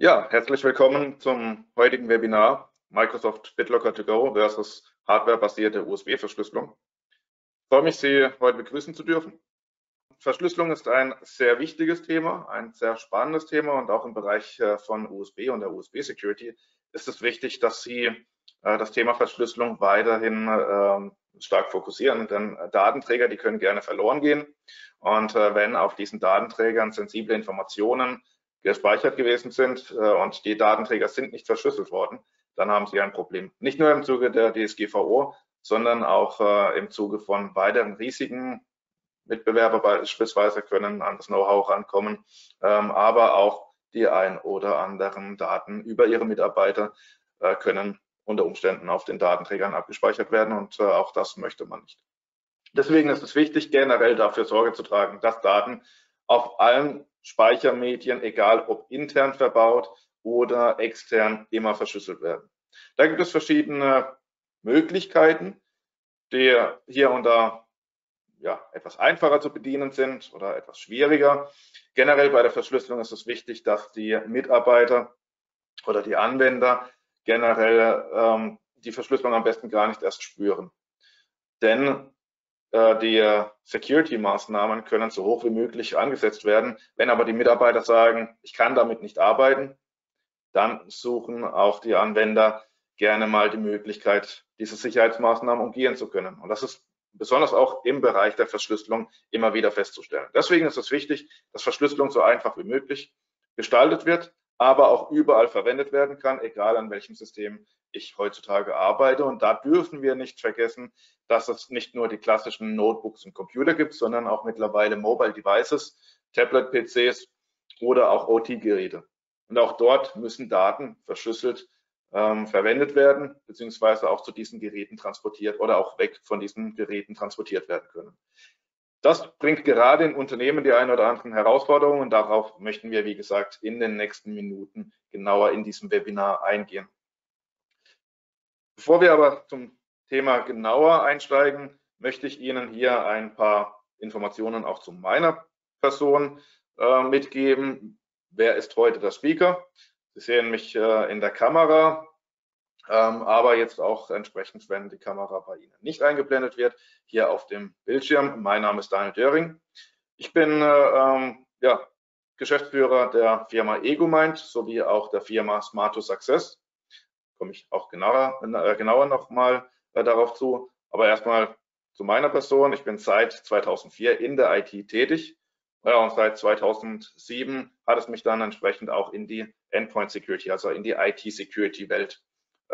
Ja, herzlich willkommen zum heutigen Webinar Microsoft BitLocker to Go versus hardwarebasierte USB-Verschlüsselung. Ich freue mich, Sie heute begrüßen zu dürfen. Verschlüsselung ist ein sehr wichtiges Thema, ein sehr spannendes Thema und auch im Bereich von USB und der USB-Security ist es wichtig, dass Sie das Thema Verschlüsselung weiterhin stark fokussieren, denn Datenträger, die können gerne verloren gehen und wenn auf diesen Datenträgern sensible Informationen gespeichert gewesen sind und die Datenträger sind nicht verschlüsselt worden, dann haben Sie ein Problem. Nicht nur im Zuge der DSGVO, sondern auch im Zuge von weiteren Risiken. Mitbewerber beispielsweise können an das Know-how rankommen, aber auch die ein oder anderen Daten über ihre Mitarbeiter können unter Umständen auf den Datenträgern abgespeichert werden und auch das möchte man nicht. Deswegen ist es wichtig, generell dafür Sorge zu tragen, dass Daten auf allen Speichermedien, egal ob intern verbaut oder extern, immer verschlüsselt werden. Da gibt es verschiedene Möglichkeiten, die hier und da etwas einfacher zu bedienen sind oder etwas schwieriger. Generell bei der Verschlüsselung ist es wichtig, dass die Mitarbeiter oder die Anwender generell die Verschlüsselung am besten gar nicht erst spüren. Denn die Security-Maßnahmen können so hoch wie möglich angesetzt werden. Wenn aber die Mitarbeiter sagen, ich kann damit nicht arbeiten, dann suchen auch die Anwender gerne mal die Möglichkeit, diese Sicherheitsmaßnahmen umgehen zu können. Und das ist besonders auch im Bereich der Verschlüsselung immer wieder festzustellen. Deswegen ist es wichtig, dass Verschlüsselung so einfach wie möglich gestaltet wird, aber auch überall verwendet werden kann, egal an welchem System ich heutzutage arbeite. Und da dürfen wir nicht vergessen, dass es nicht nur die klassischen Notebooks und Computer gibt, sondern auch mittlerweile Mobile Devices, Tablet-PCs oder auch OT-Geräte. Und auch dort müssen Daten verschlüsselt verwendet werden, beziehungsweise auch zu diesen Geräten transportiert oder auch weg von diesen Geräten transportiert werden können. Das bringt gerade in Unternehmen die ein oder anderen Herausforderungen und darauf möchten wir, wie gesagt, in den nächsten Minuten genauer in diesem Webinar eingehen. Bevor wir aber zum Thema genauer einsteigen, möchte ich Ihnen hier ein paar Informationen auch zu meiner Person mitgeben. Wer ist heute der Speaker? Sie sehen mich in der Kamera, aber jetzt auch entsprechend, wenn die Kamera bei Ihnen nicht eingeblendet wird, hier auf dem Bildschirm. Mein Name ist Daniel Döring. Ich bin Geschäftsführer der Firma Egomind sowie auch der Firma Smart 2 Success. Komme ich auch genauer nochmal darauf zu. Aber erstmal zu meiner Person. Ich bin seit 2004 in der IT tätig. Ja, und seit 2007 hat es mich dann entsprechend auch in die Endpoint Security, also in die IT-Security-Welt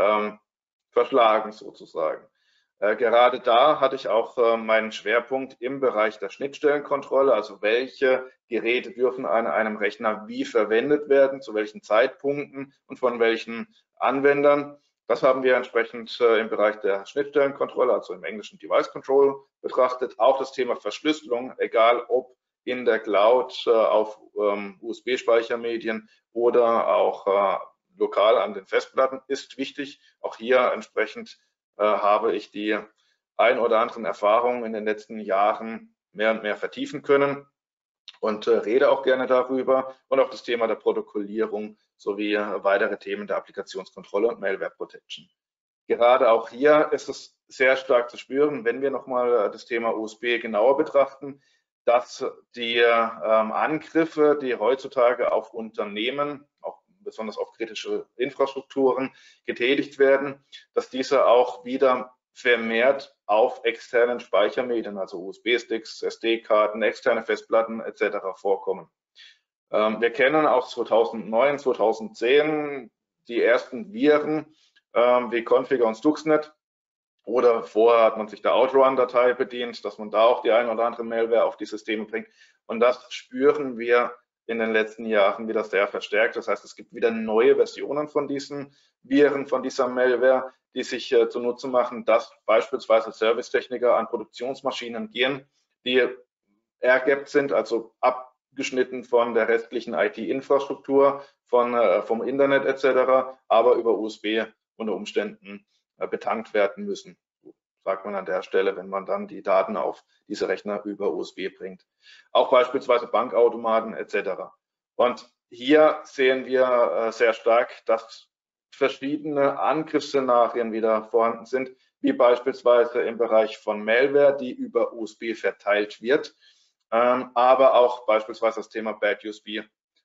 verschlagen sozusagen. Gerade da hatte ich auch meinen Schwerpunkt im Bereich der Schnittstellenkontrolle, also welche Geräte dürfen an einem Rechner wie verwendet werden, zu welchen Zeitpunkten und von welchen Anwendern. Das haben wir entsprechend im Bereich der Schnittstellenkontrolle, also im englischen Device Control, betrachtet. Auch das Thema Verschlüsselung, egal ob in der Cloud auf USB-Speichermedien oder auch lokal an den Festplatten, ist wichtig. Auch hier entsprechend habe ich die ein oder anderen Erfahrungen in den letzten Jahren mehr und mehr vertiefen können und rede auch gerne darüber und auch das Thema der Protokollierung sowie weitere Themen der Applikationskontrolle und Malware Protection. Gerade auch hier ist es sehr stark zu spüren, wenn wir nochmal das Thema USB genauer betrachten, dass die Angriffe, die heutzutage auf Unternehmen, auch besonders auf kritische Infrastrukturen getätigt werden, dass diese auch wieder vermehrt auf externen Speichermedien, also USB-Sticks, SD-Karten, externe Festplatten etc. vorkommen. Wir kennen auch 2009, 2010 die ersten Viren wie Configure und Stuxnet. Oder vorher hat man sich der Outrun-Datei bedient, dass man da auch die ein oder andere Malware auf die Systeme bringt. Und das spüren wir in den letzten Jahren wieder sehr verstärkt. Das heißt, es gibt wieder neue Versionen von diesen Viren, von dieser Malware, die sich zunutze machen, dass beispielsweise Servicetechniker an Produktionsmaschinen gehen, die air-gapped sind, also abgeschnitten von der restlichen IT-Infrastruktur, vom Internet etc., aber über USB unter Umständen betankt werden müssen. So sagt man an der Stelle, wenn man dann die Daten auf diese Rechner über USB bringt. Auch beispielsweise Bankautomaten etc. Und hier sehen wir sehr stark, dass verschiedene Angriffsszenarien wieder vorhanden sind, wie beispielsweise im Bereich von Malware, die über USB verteilt wird, aber auch beispielsweise das Thema Bad USB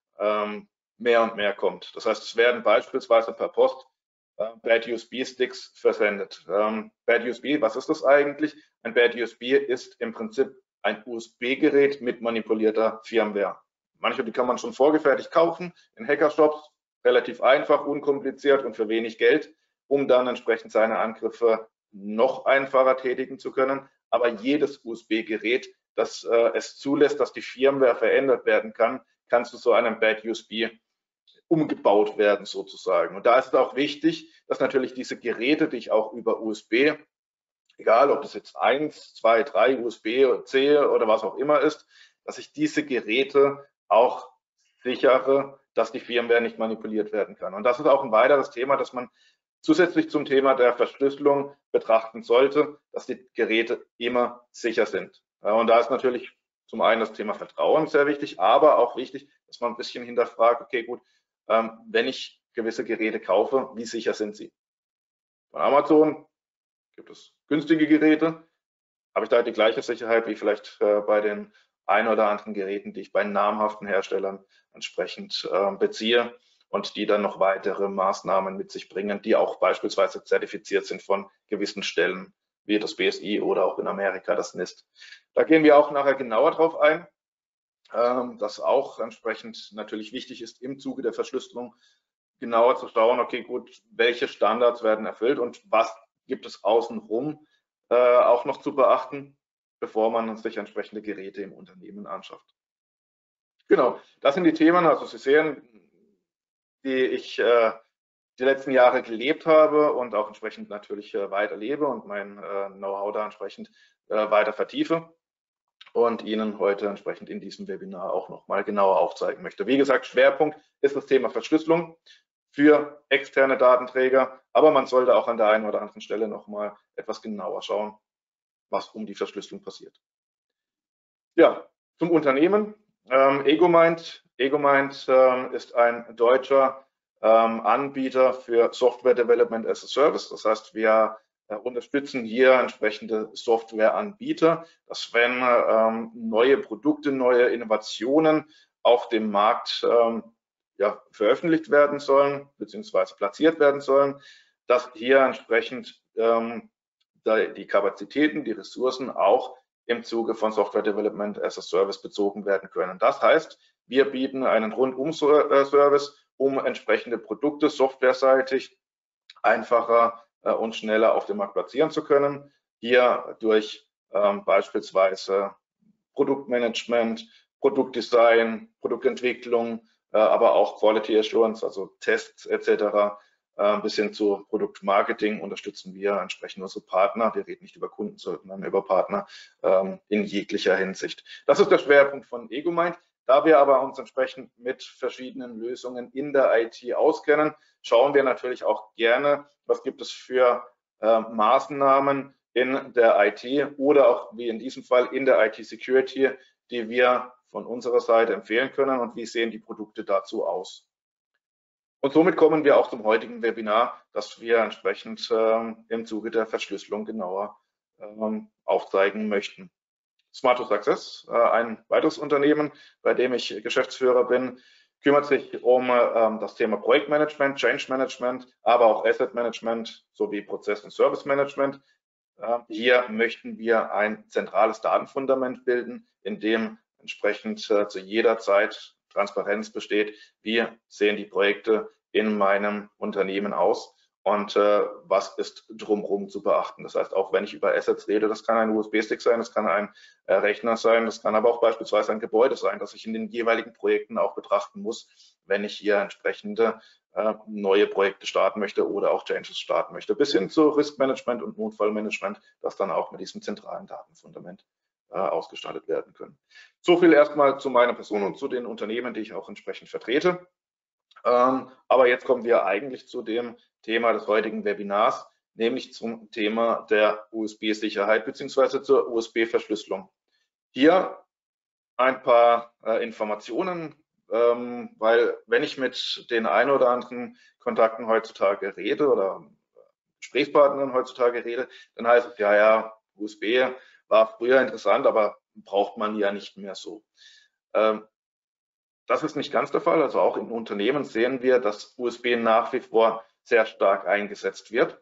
mehr und mehr kommt. Das heißt, es werden beispielsweise per Post Bad USB-Sticks versendet. Bad USB, was ist das eigentlich? Ein Bad USB ist im Prinzip ein USB-Gerät mit manipulierter Firmware. Manche, die kann man schon vorgefertigt kaufen in Hackershops, relativ einfach, unkompliziert und für wenig Geld, um dann entsprechend seine Angriffe noch einfacher tätigen zu können. Aber jedes USB-Gerät, das es zulässt, dass die Firmware verändert werden kann, kann zu so einem Bad USB umgebaut werden sozusagen. Und da ist es auch wichtig, dass natürlich diese Geräte, die ich auch über USB, egal ob das jetzt 1, 2, 3 USB-C oder was auch immer ist, dass ich diese Geräte auch sichere, dass die Firmware nicht manipuliert werden kann. Und das ist auch ein weiteres Thema, das man zusätzlich zum Thema der Verschlüsselung betrachten sollte, dass die Geräte immer sicher sind. Und da ist natürlich zum einen das Thema Vertrauen sehr wichtig, aber auch wichtig, dass man ein bisschen hinterfragt, okay, gut, wenn ich gewisse Geräte kaufe, wie sicher sind sie? Von Amazon gibt es günstige Geräte, habe ich da die gleiche Sicherheit wie vielleicht bei den ein oder anderen Geräten, die ich bei namhaften Herstellern entsprechend beziehe und die dann noch weitere Maßnahmen mit sich bringen, die auch beispielsweise zertifiziert sind von gewissen Stellen, wie das BSI oder auch in Amerika das NIST. Da gehen wir auch nachher genauer drauf ein, dass auch entsprechend natürlich wichtig ist, im Zuge der Verschlüsselung genauer zu schauen, okay, gut, welche Standards werden erfüllt und was gibt es außenrum auch noch zu beachten, bevor man sich entsprechende Geräte im Unternehmen anschafft. Genau, das sind die Themen, also Sie sehen, die ich die letzten Jahre gelebt habe und auch entsprechend natürlich weiterlebe und mein Know-how da entsprechend weiter vertiefe und Ihnen heute entsprechend in diesem Webinar auch nochmal genauer aufzeigen möchte. Wie gesagt, Schwerpunkt ist das Thema Verschlüsselung für externe Datenträger, aber man sollte auch an der einen oder anderen Stelle nochmal etwas genauer schauen, was um die Verschlüsselung passiert. Ja, zum Unternehmen. Egomind. Egomind ist ein deutscher Anbieter für Software Development as a Service. Das heißt, wir unterstützen hier entsprechende Softwareanbieter, dass wenn neue Produkte, neue Innovationen auf dem Markt ja, veröffentlicht werden sollen, beziehungsweise platziert werden sollen, dass hier entsprechend die Kapazitäten, die Ressourcen auch im Zuge von Software Development as a Service bezogen werden können. Das heißt, wir bieten einen Rundum-Service, um entsprechende Produkte softwareseitig einfacher und schneller auf dem Markt platzieren zu können. Hier durch beispielsweise Produktmanagement, Produktdesign, Produktentwicklung, aber auch Quality Assurance, also Tests etc. Bis hin zu Produktmarketing unterstützen wir entsprechend unsere Partner. Wir reden nicht über Kunden, sondern über Partner in jeglicher Hinsicht. Das ist der Schwerpunkt von Egomind. Da wir aber uns entsprechend mit verschiedenen Lösungen in der IT auskennen, schauen wir natürlich auch gerne, was gibt es für Maßnahmen in der IT oder auch wie in diesem Fall in der IT-Security, die wir von unserer Seite empfehlen können und wie sehen die Produkte dazu aus. Und somit kommen wir auch zum heutigen Webinar, das wir entsprechend im Zuge der Verschlüsselung genauer aufzeigen möchten. Smart2 Success, ein weiteres Unternehmen, bei dem ich Geschäftsführer bin, kümmert sich um das Thema Projektmanagement, Change Management, aber auch Asset Management sowie Prozess- und Service Management. Hier möchten wir ein zentrales Datenfundament bilden, in dem entsprechend zu jeder Zeit Transparenz besteht. Wie sehen die Projekte in meinem Unternehmen aus und was ist drumherum zu beachten? Das heißt, auch wenn ich über Assets rede, das kann ein USB-Stick sein, das kann ein Rechner sein, das kann aber auch beispielsweise ein Gebäude sein, das ich in den jeweiligen Projekten auch betrachten muss, wenn ich hier entsprechende neue Projekte starten möchte oder auch Changes starten möchte, bis hin zu Riskmanagement und Notfallmanagement, das dann auch mit diesem zentralen Datenfundament ausgestattet werden können. So viel erstmal zu meiner Person und zu den Unternehmen, die ich auch entsprechend vertrete. Aber jetzt kommen wir eigentlich zu dem Thema des heutigen Webinars, nämlich zum Thema der USB-Sicherheit bzw. zur USB-Verschlüsselung. Hier ein paar Informationen weil wenn ich mit den ein oder anderen Kontakten heutzutage rede oder Gesprächspartnern heutzutage rede, dann heißt es, ja, USB war früher interessant, aber braucht man ja nicht mehr so. Das ist nicht ganz der Fall. Also auch in Unternehmen sehen wir, dass USB nach wie vor sehr stark eingesetzt wird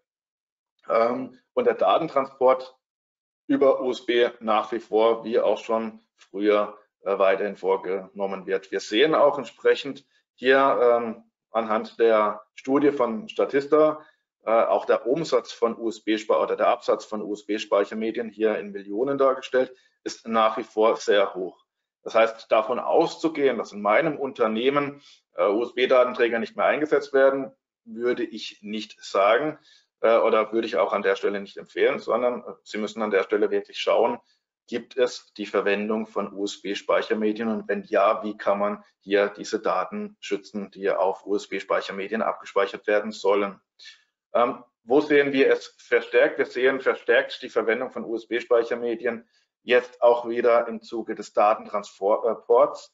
und der Datentransport über USB nach wie vor, wie auch schon früher, weiterhin vorgenommen wird. Wir sehen auch entsprechend hier anhand der Studie von Statista auch der Umsatz von oder der Absatz von USB-Speichermedien hier in Millionen dargestellt, ist nach wie vor sehr hoch. Das heißt, davon auszugehen, dass in meinem Unternehmen USB-Datenträger nicht mehr eingesetzt werden, würde ich nicht sagen oder würde ich auch an der Stelle nicht empfehlen, sondern Sie müssen an der Stelle wirklich schauen, gibt es die Verwendung von USB-Speichermedien und wenn ja, wie kann man hier diese Daten schützen, die auf USB-Speichermedien abgespeichert werden sollen. Wo sehen wir es verstärkt? Wir sehen verstärkt die Verwendung von USB-Speichermedien jetzt auch wieder im Zuge des Datentransports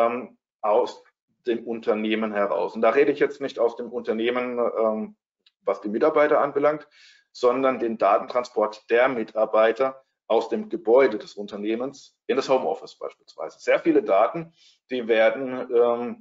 aus dem Unternehmen heraus. Und da rede ich jetzt nicht aus dem Unternehmen, was die Mitarbeiter anbelangt, sondern den Datentransport der Mitarbeiter aus dem Gebäude des Unternehmens in das Homeoffice beispielsweise. Sehr viele Daten, die werden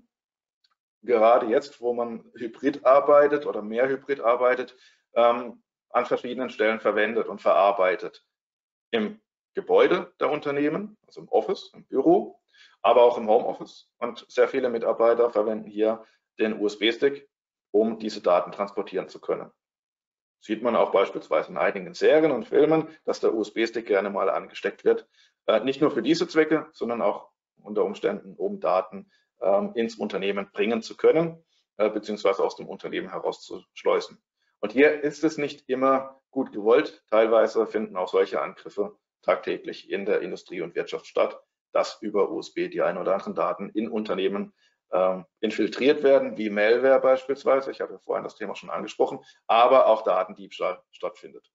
gerade jetzt, wo man hybrid arbeitet oder mehr hybrid arbeitet, an verschiedenen Stellen verwendet und verarbeitet. Im Gebäude der Unternehmen, also im Office, im Büro, aber auch im Homeoffice. Und sehr viele Mitarbeiter verwenden hier den USB-Stick, um diese Daten transportieren zu können. Sieht man auch beispielsweise in einigen Serien und Filmen, dass der USB-Stick gerne mal angesteckt wird. Nicht nur für diese Zwecke, sondern auch unter Umständen, um Daten ins Unternehmen bringen zu können, beziehungsweise aus dem Unternehmen herauszuschleusen. Und hier ist es nicht immer gut gewollt. Teilweise finden auch solche Angriffe tagtäglich in der Industrie und Wirtschaft statt, dass über USB die ein oder anderen Daten in Unternehmen infiltriert werden, wie Malware beispielsweise. Ich habe ja vorhin das Thema schon angesprochen, aber auch Datendiebstahl stattfindet.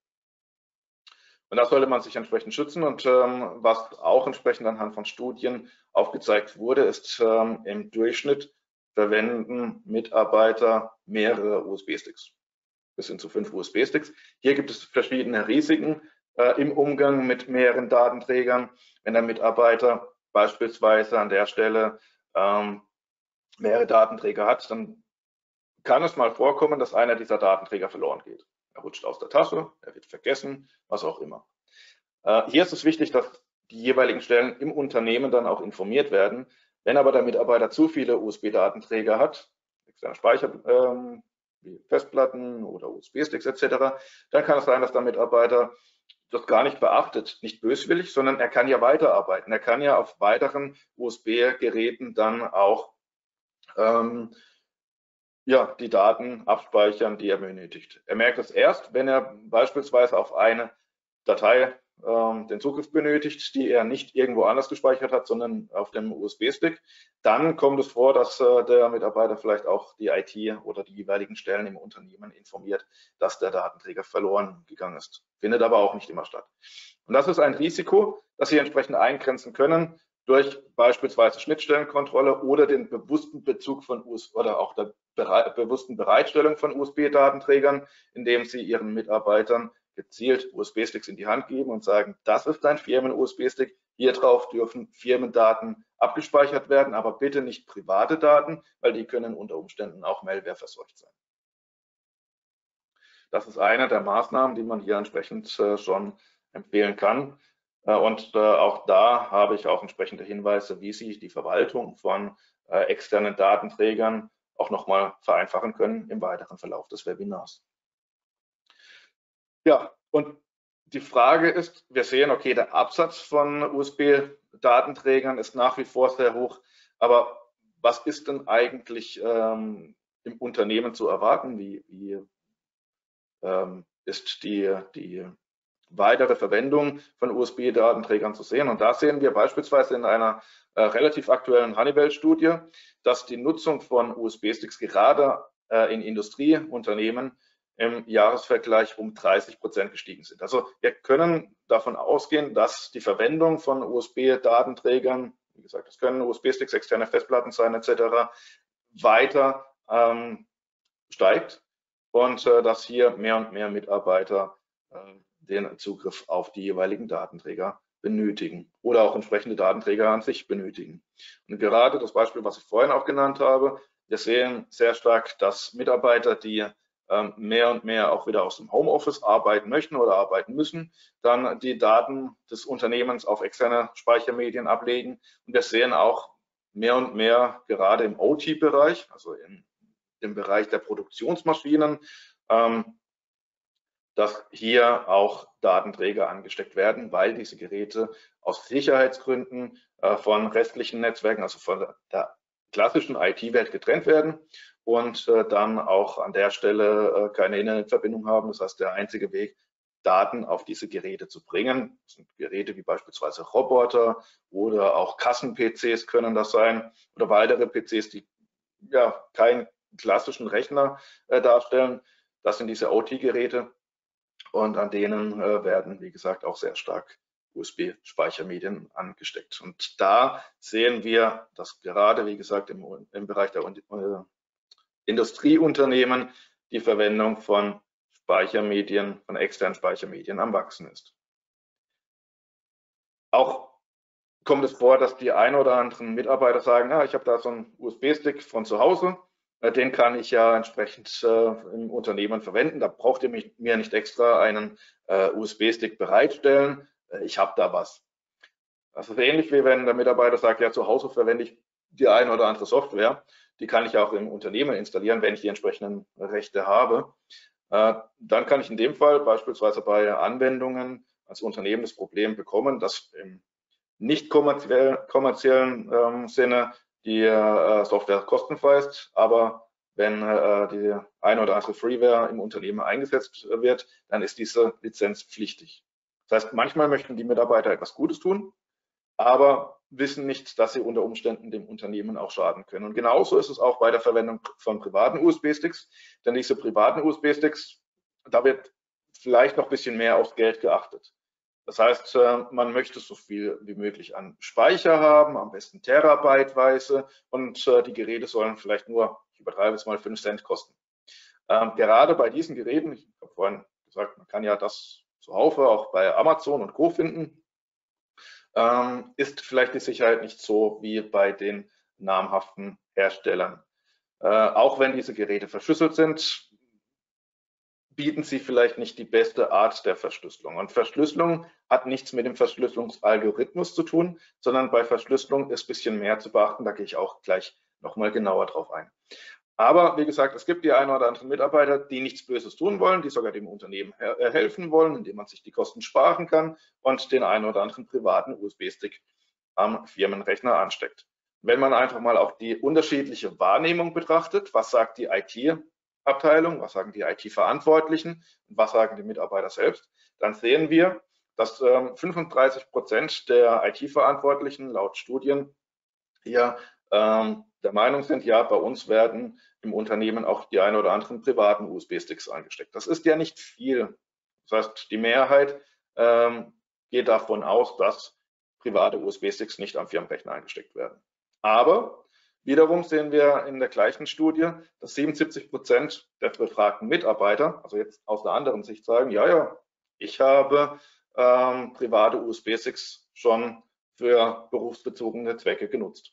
Und da sollte man sich entsprechend schützen. Und was auch entsprechend anhand von Studien aufgezeigt wurde, ist im Durchschnitt verwenden Mitarbeiter mehrere USB-Sticks, bis hin zu 5 USB-Sticks. Hier gibt es verschiedene Risiken im Umgang mit mehreren Datenträgern. Wenn der Mitarbeiter beispielsweise an der Stelle mehrere Datenträger hat, dann kann es mal vorkommen, dass einer dieser Datenträger verloren geht. Er rutscht aus der Tasche, er wird vergessen, was auch immer. Hier ist es wichtig, dass die jeweiligen Stellen im Unternehmen dann auch informiert werden. Wenn aber der Mitarbeiter zu viele USB-Datenträger hat, externe Speicher, wie Festplatten oder USB-Sticks etc., dann kann es sein, dass der Mitarbeiter das gar nicht beachtet, nicht böswillig, sondern er kann ja weiterarbeiten. Er kann ja auf weiteren USB-Geräten dann auch die Daten abspeichern, die er benötigt. Er merkt es erst, wenn er beispielsweise auf eine Datei den Zugriff benötigt, die er nicht irgendwo anders gespeichert hat, sondern auf dem USB-Stick. Dann kommt es vor, dass der Mitarbeiter vielleicht auch die IT oder die jeweiligen Stellen im Unternehmen informiert, dass der Datenträger verloren gegangen ist. Findet aber auch nicht immer statt. Und das ist ein Risiko, das Sie entsprechend eingrenzen können durch beispielsweise Schnittstellenkontrolle oder den bewussten Bezug von oder auch der bewussten Bereitstellung von USB-Datenträgern, indem Sie Ihren Mitarbeitern gezielt USB-Sticks in die Hand geben und sagen, das ist ein Firmen-USB-Stick, hier drauf dürfen Firmendaten abgespeichert werden, aber bitte nicht private Daten, weil die können unter Umständen auch Malware verseucht sein. Das ist eine der Maßnahmen, die man hier entsprechend schon empfehlen kann. Und auch da habe ich auch entsprechende Hinweise, wie Sie die Verwaltung von externen Datenträgern auch nochmal vereinfachen können im weiteren Verlauf des Webinars. Ja, und die Frage ist, wir sehen, okay, der Absatz von USB-Datenträgern ist nach wie vor sehr hoch, aber was ist denn eigentlich im Unternehmen zu erwarten? Wie ist die weitere Verwendung von USB-Datenträgern zu sehen? Und da sehen wir beispielsweise in einer relativ aktuellen Honeywell-Studie, dass die Nutzung von USB-Sticks gerade in Industrieunternehmen im Jahresvergleich um 30% gestiegen sind. Also wir können davon ausgehen, dass die Verwendung von USB-Datenträgern wie gesagt, das können USB-Sticks, externe Festplatten sein etc., weiter steigt und dass hier mehr und mehr Mitarbeiter den Zugriff auf die jeweiligen Datenträger benötigen oder auch entsprechende Datenträger an sich benötigen. Und gerade das Beispiel, was ich vorhin auch genannt habe, wir sehen sehr stark, dass Mitarbeiter, die mehr und mehr auch wieder aus dem Homeoffice arbeiten möchten oder arbeiten müssen, dann die Daten des Unternehmens auf externe Speichermedien ablegen. Und wir sehen auch mehr und mehr gerade im OT-Bereich, also im Bereich der Produktionsmaschinen, dass hier auch Datenträger angesteckt werden, weil diese Geräte aus Sicherheitsgründen von restlichen Netzwerken, also von der klassischen IT-Welt getrennt werden und dann auch an der Stelle keine Internetverbindung haben. Das heißt, der einzige Weg, Daten auf diese Geräte zu bringen, das sind Geräte wie beispielsweise Roboter oder auch Kassen-PCs können das sein oder weitere PCs, die ja keinen klassischen Rechner darstellen. Das sind diese OT-Geräte. Und an denen werden, wie gesagt, auch sehr stark USB-Speichermedien angesteckt. Und da sehen wir, dass gerade, wie gesagt, im Bereich der Industrieunternehmen die Verwendung von Speichermedien, von externen Speichermedien am Wachsen ist. Auch kommt es vor, dass die ein oder anderen Mitarbeiter sagen, ja, ich habe da so einen USB-Stick von zu Hause, den kann ich ja entsprechend im Unternehmen verwenden. Da braucht ihr mir nicht extra einen USB-Stick bereitstellen. Ich habe da was. Das ist ähnlich wie wenn der Mitarbeiter sagt, ja, zu Hause verwende ich die eine oder andere Software. Die kann ich auch im Unternehmen installieren, wenn ich die entsprechenden Rechte habe. Dann kann ich in dem Fall beispielsweise bei Anwendungen als Unternehmen das Problem bekommen, dass im nicht kommerziellen Sinne die Software kostenfrei ist, aber wenn die eine oder andere Freeware im Unternehmen eingesetzt wird, dann ist diese Lizenz pflichtig. Das heißt, manchmal möchten die Mitarbeiter etwas Gutes tun, aber wissen nicht, dass sie unter Umständen dem Unternehmen auch schaden können. Und genauso ist es auch bei der Verwendung von privaten USB-Sticks, denn diese privaten USB-Sticks, da wird vielleicht noch ein bisschen mehr aufs Geld geachtet. Das heißt, man möchte so viel wie möglich an Speicher haben, am besten terabyteweise, und die Geräte sollen vielleicht nur, ich übertreibe es mal, 5 Cent kosten. Gerade bei diesen Geräten, ich habe vorhin gesagt, man kann ja das zuhauf auch bei Amazon und Co. finden, ist vielleicht die Sicherheit nicht so wie bei den namhaften Herstellern. Auch wenn diese Geräte verschlüsselt sind, bieten sie vielleicht nicht die beste Art der Verschlüsselung. Und Verschlüsselung hat nichts mit dem Verschlüsselungsalgorithmus zu tun, sondern bei Verschlüsselung ist ein bisschen mehr zu beachten. Da gehe ich auch gleich nochmal genauer drauf ein. Aber wie gesagt, es gibt die einen oder anderen Mitarbeiter, die nichts Böses tun wollen, die sogar dem Unternehmen helfen wollen, indem man sich die Kosten sparen kann und den einen oder anderen privaten USB-Stick am Firmenrechner ansteckt. Wenn man einfach mal auch die unterschiedliche Wahrnehmung betrachtet, was sagt die IT-Abteilung, was sagen die IT-Verantwortlichen und was sagen die Mitarbeiter selbst, dann sehen wir, dass 35% der IT-Verantwortlichen laut Studien hier der Meinung sind, ja, bei uns werden im Unternehmen auch die ein oder anderen privaten USB-Sticks eingesteckt. Das ist ja nicht viel. Das heißt, die Mehrheit geht davon aus, dass private USB-Sticks nicht am Firmenrechner eingesteckt werden. Aber wiederum sehen wir in der gleichen Studie, dass 77% der befragten Mitarbeiter, also jetzt aus der anderen Sicht, sagen, ja, ich habe private USB-Sticks schon für berufsbezogene Zwecke genutzt.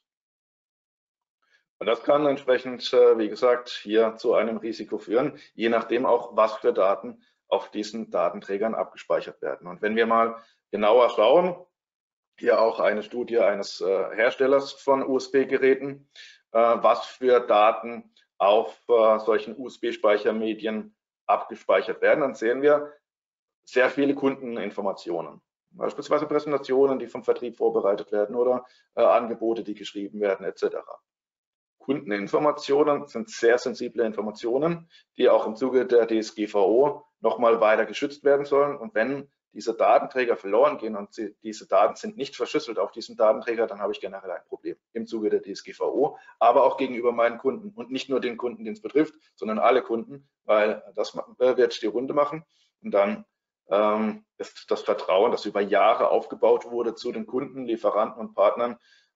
Und das kann entsprechend, wie gesagt, hier zu einem Risiko führen, je nachdem auch, was für Daten auf diesen Datenträgern abgespeichert werden. Und wenn wir mal genauer schauen, hier auch eine Studie eines Herstellers von USB-Geräten, was für Daten auf solchen USB-Speichermedien abgespeichert werden, dann sehen wir sehr viele Kundeninformationen. Beispielsweise Präsentationen, die vom Vertrieb vorbereitet werden oder Angebote, die geschrieben werden, etc. Kundeninformationen sind sehr sensible Informationen, die auch im Zuge der DSGVO nochmal weiter geschützt werden sollen. Und wenn diese Datenträger verloren gehen und diese Daten sind nicht verschlüsselt auf diesem Datenträger, dann habe ich generell ein Problem im Zuge der DSGVO, aber auch gegenüber meinen Kunden und nicht nur den Kunden, den es betrifft, sondern alle Kunden, weil das wird die Runde machen. Und dann ist das Vertrauen, das über Jahre aufgebaut wurde zu den Kunden, Lieferanten und Partnern,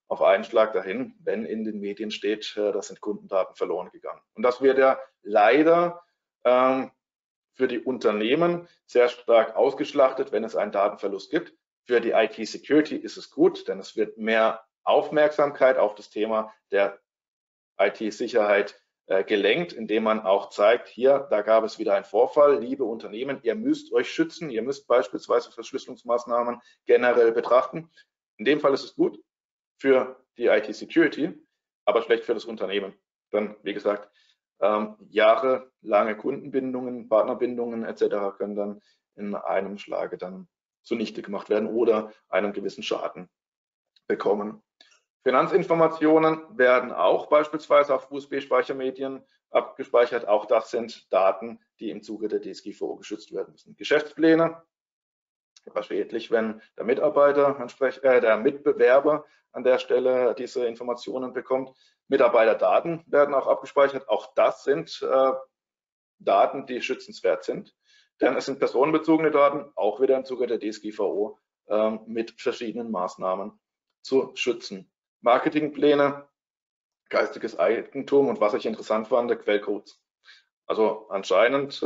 auf einen Schlag dahin, wenn in den Medien steht, da sind Kundendaten verloren gegangen. Und das wird ja leider für die Unternehmen sehr stark ausgeschlachtet, wenn es einen Datenverlust gibt. Für die IT-Security ist es gut, denn es wird mehr Aufmerksamkeit auf das Thema der IT-Sicherheit gelenkt, indem man auch zeigt, hier, da gab es wieder einen Vorfall, liebe Unternehmen, ihr müsst euch schützen, ihr müsst beispielsweise Verschlüsselungsmaßnahmen generell betrachten. In dem Fall ist es gut für die IT-Security, aber schlecht für das Unternehmen. Dann, wie gesagt, jahrelange Kundenbindungen, Partnerbindungen etc. können dann in einem Schlage dann zunichte gemacht werden oder einen gewissen Schaden bekommen. Finanzinformationen werden auch beispielsweise auf USB-Speichermedien abgespeichert. Auch das sind Daten, die im Zuge der DSGVO geschützt werden müssen. Geschäftspläne, war schädlich, wenn der der Mitbewerber an der Stelle diese Informationen bekommt. Mitarbeiterdaten werden auch abgespeichert. Auch das sind Daten, die schützenswert sind. Denn es sind personenbezogene Daten, auch wieder im Zuge der DSGVO mit verschiedenen Maßnahmen zu schützen. Marketingpläne, geistiges Eigentum und was ich interessant fand, Quellcodes. Also anscheinend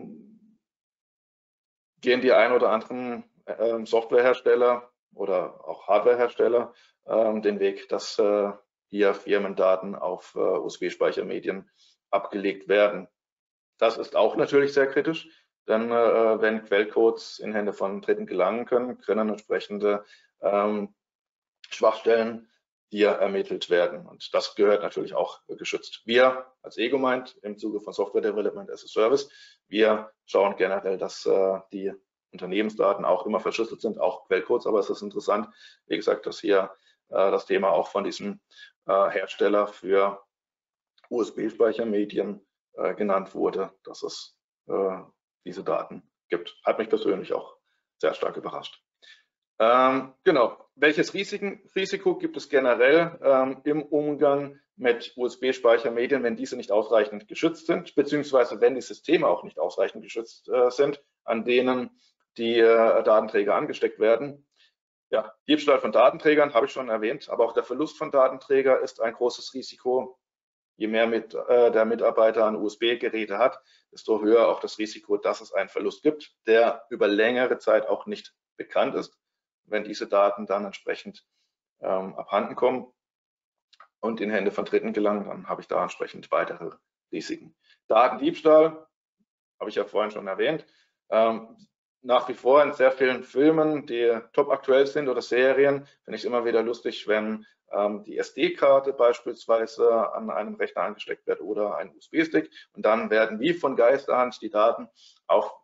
gehen die ein oder anderen Softwarehersteller oder auch Hardwarehersteller den Weg, dass hier Firmendaten auf USB-Speichermedien abgelegt werden. Das ist auch natürlich sehr kritisch, denn wenn Quellcodes in Hände von Dritten gelangen können, können entsprechende Schwachstellen hier ermittelt werden. Und das gehört natürlich auch geschützt. Wir als Egomind im Zuge von Software Development as a Service, wir schauen generell, dass die Unternehmensdaten auch immer verschlüsselt sind, auch Quellcodes, aber es ist interessant, wie gesagt, dass hier das Thema auch von diesem Hersteller für USB-Speichermedien genannt wurde, dass es diese Daten gibt. Hat mich persönlich auch sehr stark überrascht. Genau. Welches Risiko gibt es generell im Umgang mit USB-Speichermedien, wenn diese nicht ausreichend geschützt sind, beziehungsweise wenn die Systeme auch nicht ausreichend geschützt sind, an denen die Datenträger angesteckt werden? Ja, Diebstahl von Datenträgern habe ich schon erwähnt, aber auch der Verlust von Datenträger ist ein großes Risiko. Je mehr der Mitarbeiter an USB-Geräte hat, desto höher auch das Risiko, dass es einen Verlust gibt, der über längere Zeit auch nicht bekannt ist. Wenn diese Daten dann entsprechend abhanden kommen und in Hände von Dritten gelangen, dann habe ich da entsprechend weitere Risiken. Datendiebstahl, habe ich ja vorhin schon erwähnt, nach wie vor in sehr vielen Filmen, die top aktuell sind oder Serien, finde ich es immer wieder lustig, wenn die SD-Karte beispielsweise an einem Rechner angesteckt wird oder ein USB-Stick und dann werden wie von Geisterhand die Daten auf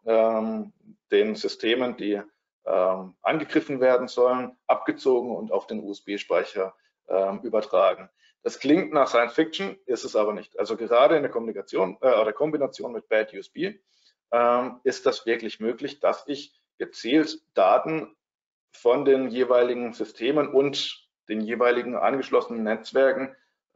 den Systemen, die angegriffen werden sollen, abgezogen und auf den USB-Speicher übertragen. Das klingt nach Science Fiction, ist es aber nicht. Also gerade in der Kommunikation oder Kombination mit Bad USB ist das wirklich möglich, dass ich gezielt Daten von den jeweiligen Systemen und den jeweiligen angeschlossenen Netzwerken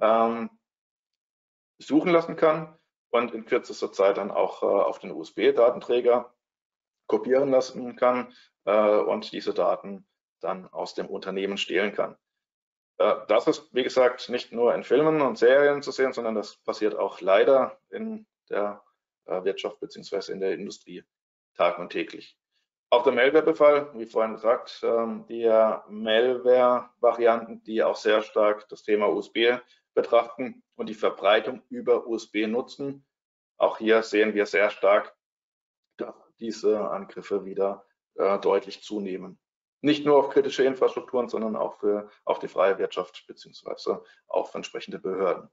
suchen lassen kann und in kürzester Zeit dann auch auf den USB-Datenträger kopieren lassen kann und diese Daten dann aus dem Unternehmen stehlen kann. Das ist, wie gesagt, nicht nur in Filmen und Serien zu sehen, sondern das passiert auch leider in der Wirtschaft bzw. in der Industrie tag- und täglich. Auch der Malware-Befall, wie vorhin gesagt, die Malware-Varianten, die auch sehr stark das Thema USB betrachten und die Verbreitung über USB nutzen. Auch hier sehen wir sehr stark, dass diese Angriffe wieder deutlich zunehmen. Nicht nur auf kritische Infrastrukturen, sondern auch auf die freie Wirtschaft beziehungsweise auf entsprechende Behörden.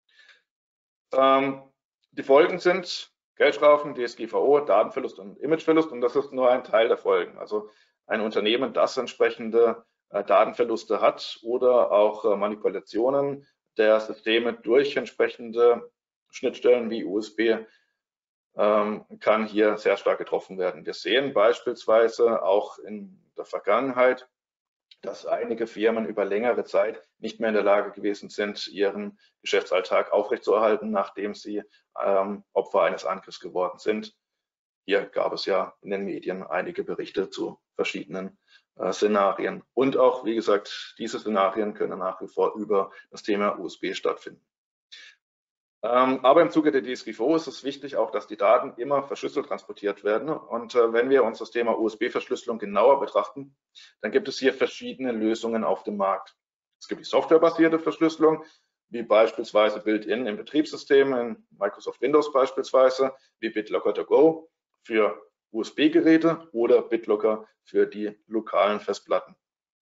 Die Folgen sind Geldstrafen, DSGVO, Datenverlust und Imageverlust und das ist nur ein Teil der Folgen. Also ein Unternehmen, das entsprechende Datenverluste hat oder auch Manipulationen der Systeme durch entsprechende Schnittstellen wie USB kann hier sehr stark getroffen werden. Wir sehen beispielsweise auch in der Vergangenheit, dass einige Firmen über längere Zeit nicht mehr in der Lage gewesen sind, ihren Geschäftsalltag aufrechtzuerhalten, nachdem sie Opfer eines Angriffs geworden sind. Hier gab es ja in den Medien einige Berichte zu verschiedenen Szenarien. Und auch, wie gesagt, diese Szenarien können nach wie vor über das Thema USB stattfinden. Aber im Zuge der DSGVO ist es wichtig auch, dass die Daten immer verschlüsselt transportiert werden. Und wenn wir uns das Thema USB-Verschlüsselung genauer betrachten, dann gibt es hier verschiedene Lösungen auf dem Markt. Es gibt die softwarebasierte Verschlüsselung, wie beispielsweise Built-in im Betriebssystem, in Microsoft Windows beispielsweise, wie BitLocker to go für USB-Geräte oder BitLocker für die lokalen Festplatten.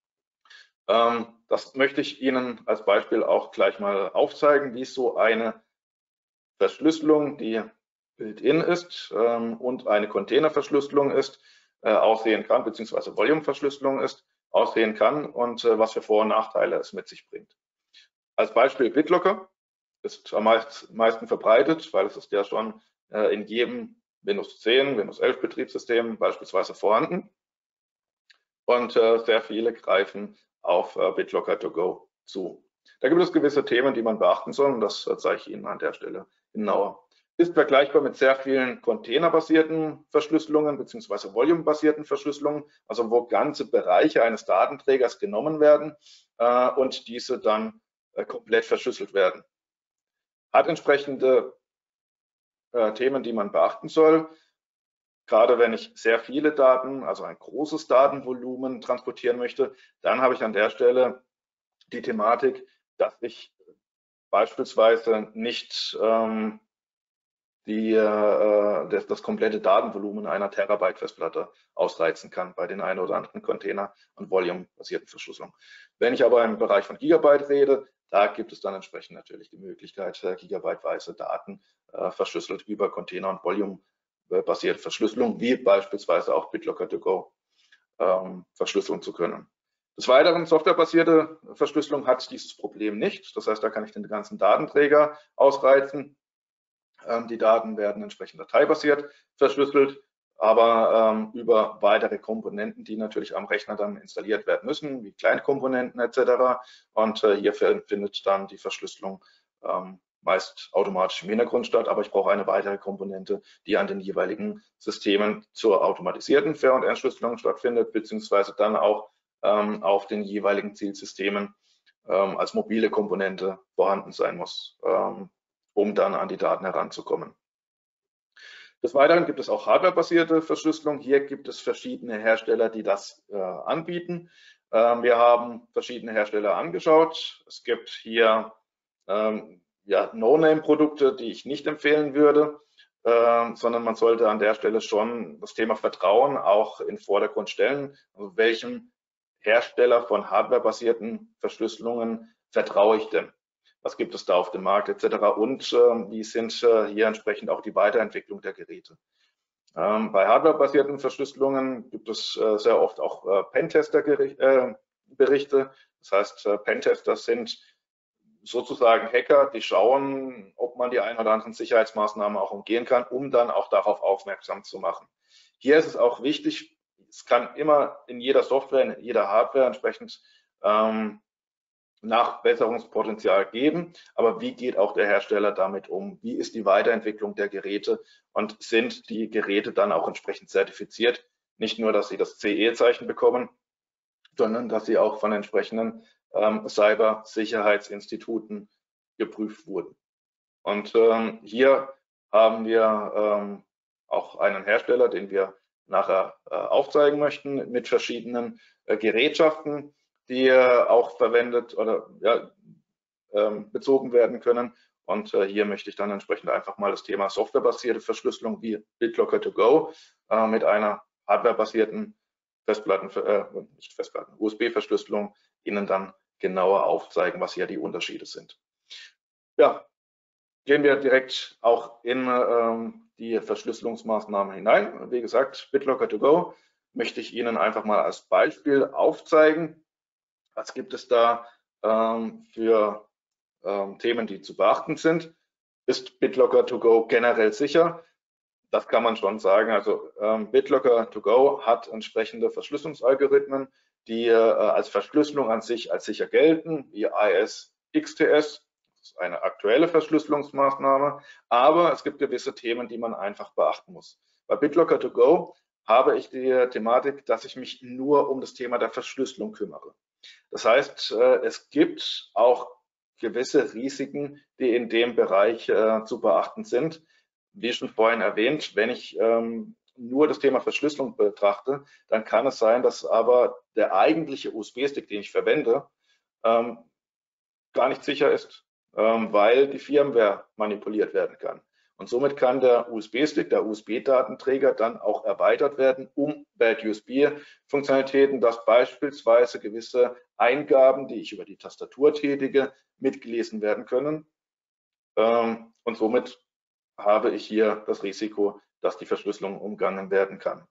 Das möchte ich Ihnen als Beispiel auch gleich mal aufzeigen, wie so eine Verschlüsselung, die Built-in ist und eine Containerverschlüsselung ist, aussehen kann, beziehungsweise Volume-Verschlüsselung ist, aussehen kann und was für Vor- und Nachteile es mit sich bringt. Als Beispiel BitLocker ist am meisten verbreitet, weil es ist ja schon in jedem Windows 10, Windows 11 Betriebssystem beispielsweise vorhanden. Und sehr viele greifen auf BitLocker to go zu. Da gibt es gewisse Themen, die man beachten soll, und das zeige ich Ihnen an der Stelle genauer. Ist vergleichbar mit sehr vielen containerbasierten Verschlüsselungen bzw. volume-basierten Verschlüsselungen, also wo ganze Bereiche eines Datenträgers genommen werden und diese dann komplett verschlüsselt werden. Hat entsprechende Themen, die man beachten soll. Gerade wenn ich sehr viele Daten, also ein großes Datenvolumen transportieren möchte, dann habe ich an der Stelle die Thematik, dass ich beispielsweise nicht das komplette Datenvolumen einer Terabyte Festplatte ausreizen kann bei den einen oder anderen Container- und Volume-basierten Verschlüsselungen. Wenn ich aber im Bereich von Gigabyte rede, da gibt es dann entsprechend natürlich die Möglichkeit, gigabyteweise Daten verschlüsselt über Container- und Volume-basierte Verschlüsselung, wie beispielsweise auch BitLocker to go verschlüsseln zu können. Des Weiteren, softwarebasierte Verschlüsselung hat dieses Problem nicht. Das heißt, da kann ich den ganzen Datenträger ausreizen. Die Daten werden entsprechend dateibasiert verschlüsselt, aber über weitere Komponenten, die natürlich am Rechner dann installiert werden müssen, wie Kleinkomponenten etc. Und hier findet dann die Verschlüsselung meist automatisch im Hintergrund statt, aber ich brauche eine weitere Komponente, die an den jeweiligen Systemen zur automatisierten Ver- und Entschlüsselung stattfindet, beziehungsweise dann auch auf den jeweiligen Zielsystemen als mobile Komponente vorhanden sein muss, um dann an die Daten heranzukommen. Des Weiteren gibt es auch hardwarebasierte Verschlüsselung. Hier gibt es verschiedene Hersteller, die das anbieten. Wir haben verschiedene Hersteller angeschaut. Es gibt hier No-Name-Produkte, die ich nicht empfehlen würde, sondern man sollte an der Stelle schon das Thema Vertrauen auch in den Vordergrund stellen. Also welchem Hersteller von hardwarebasierten Verschlüsselungen vertraue ich denn? Was gibt es da auf dem Markt etc. Und wie sind hier entsprechend auch die Weiterentwicklung der Geräte. Bei hardwarebasierten Verschlüsselungen gibt es sehr oft auch Pentester-Berichte. Das heißt, Pentester sind sozusagen Hacker, die schauen, ob man die ein oder anderen Sicherheitsmaßnahmen auch umgehen kann, um dann auch darauf aufmerksam zu machen. Hier ist es auch wichtig, es kann immer in jeder Software, in jeder Hardware entsprechend Nachbesserungspotenzial geben, aber wie geht auch der Hersteller damit um? Wie ist die Weiterentwicklung der Geräte und sind die Geräte dann auch entsprechend zertifiziert? Nicht nur, dass sie das CE-Zeichen bekommen, sondern dass sie auch von entsprechenden Cybersicherheitsinstituten geprüft wurden. Und hier haben wir auch einen Hersteller, den wir nachher aufzeigen möchten, mit verschiedenen Gerätschaften, die auch verwendet oder bezogen werden können. Und hier möchte ich dann entsprechend einfach mal das Thema softwarebasierte Verschlüsselung wie BitLocker to go mit einer hardwarebasierten USB-Verschlüsselung Ihnen dann genauer aufzeigen, was hier die Unterschiede sind. Ja, gehen wir direkt auch in die Verschlüsselungsmaßnahmen hinein. Wie gesagt, BitLocker to go möchte ich Ihnen einfach mal als Beispiel aufzeigen. Was gibt es da für Themen, die zu beachten sind? Ist BitLocker to go generell sicher? Das kann man schon sagen. Also BitLocker to go hat entsprechende Verschlüsselungsalgorithmen, die als Verschlüsselung an sich als sicher gelten, wie AES-XTS. Das ist eine aktuelle Verschlüsselungsmaßnahme, aber es gibt gewisse Themen, die man einfach beachten muss. Bei BitLocker to go habe ich die Thematik, dass ich mich nur um das Thema der Verschlüsselung kümmere. Das heißt, es gibt auch gewisse Risiken, die in dem Bereich zu beachten sind. Wie schon vorhin erwähnt, wenn ich nur das Thema Verschlüsselung betrachte, dann kann es sein, dass aber der eigentliche USB-Stick, den ich verwende, gar nicht sicher ist, weil die Firmware manipuliert werden kann. Und somit kann der USB-Stick, der USB-Datenträger dann auch erweitert werden um Bad USB-Funktionalitäten, dass beispielsweise gewisse Eingaben, die ich über die Tastatur tätige, mitgelesen werden können. Und somit habe ich hier das Risiko, dass die Verschlüsselung umgangen werden kann.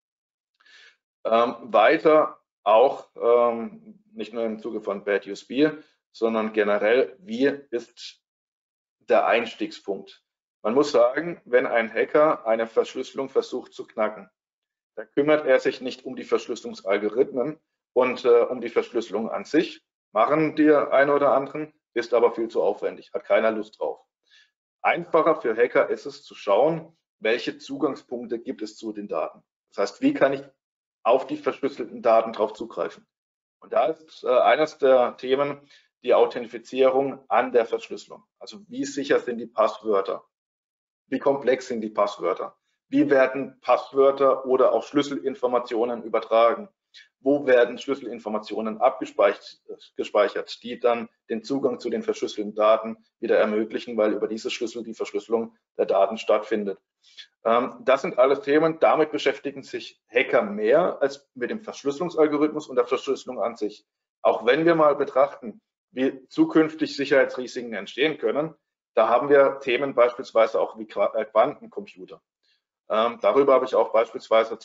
Weiter auch, nicht nur im Zuge von Bad USB, sondern generell, wie ist der Einstiegspunkt? Man muss sagen, wenn ein Hacker eine Verschlüsselung versucht zu knacken, dann kümmert er sich nicht um die Verschlüsselungsalgorithmen und um die Verschlüsselung an sich. Machen die einen oder anderen, ist aber viel zu aufwendig, hat keiner Lust drauf. Einfacher für Hacker ist es zu schauen, welche Zugangspunkte gibt es zu den Daten. Das heißt, wie kann ich auf die verschlüsselten Daten drauf zugreifen? Und da ist eines der Themen die Authentifizierung an der Verschlüsselung. Also wie sicher sind die Passwörter? Wie komplex sind die Passwörter? Wie werden Passwörter oder auch Schlüsselinformationen übertragen? Wo werden Schlüsselinformationen abgespeichert, die dann den Zugang zu den verschlüsselten Daten wieder ermöglichen, weil über diese Schlüssel die Verschlüsselung der Daten stattfindet. Das sind alles Themen, damit beschäftigen sich Hacker mehr als mit dem Verschlüsselungsalgorithmus und der Verschlüsselung an sich. Auch wenn wir mal betrachten, wie zukünftig Sicherheitsrisiken entstehen können, da haben wir Themen beispielsweise auch wie Quantencomputer. Darüber habe ich auch beispielsweise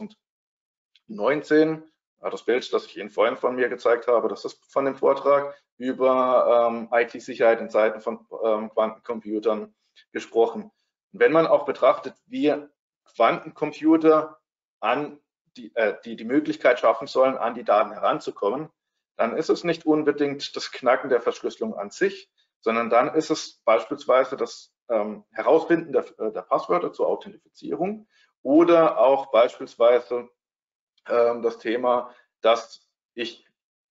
2019, das Bild, das ich Ihnen vorhin von mir gezeigt habe, das ist von dem Vortrag über IT-Sicherheit in Zeiten von Quantencomputern gesprochen. Wenn man auch betrachtet, wie Quantencomputer an die Möglichkeit schaffen sollen, an die Daten heranzukommen, dann ist es nicht unbedingt das Knacken der Verschlüsselung an sich, sondern dann ist es beispielsweise das Herausfinden der Passwörter zur Authentifizierung oder auch beispielsweise das Thema, dass ich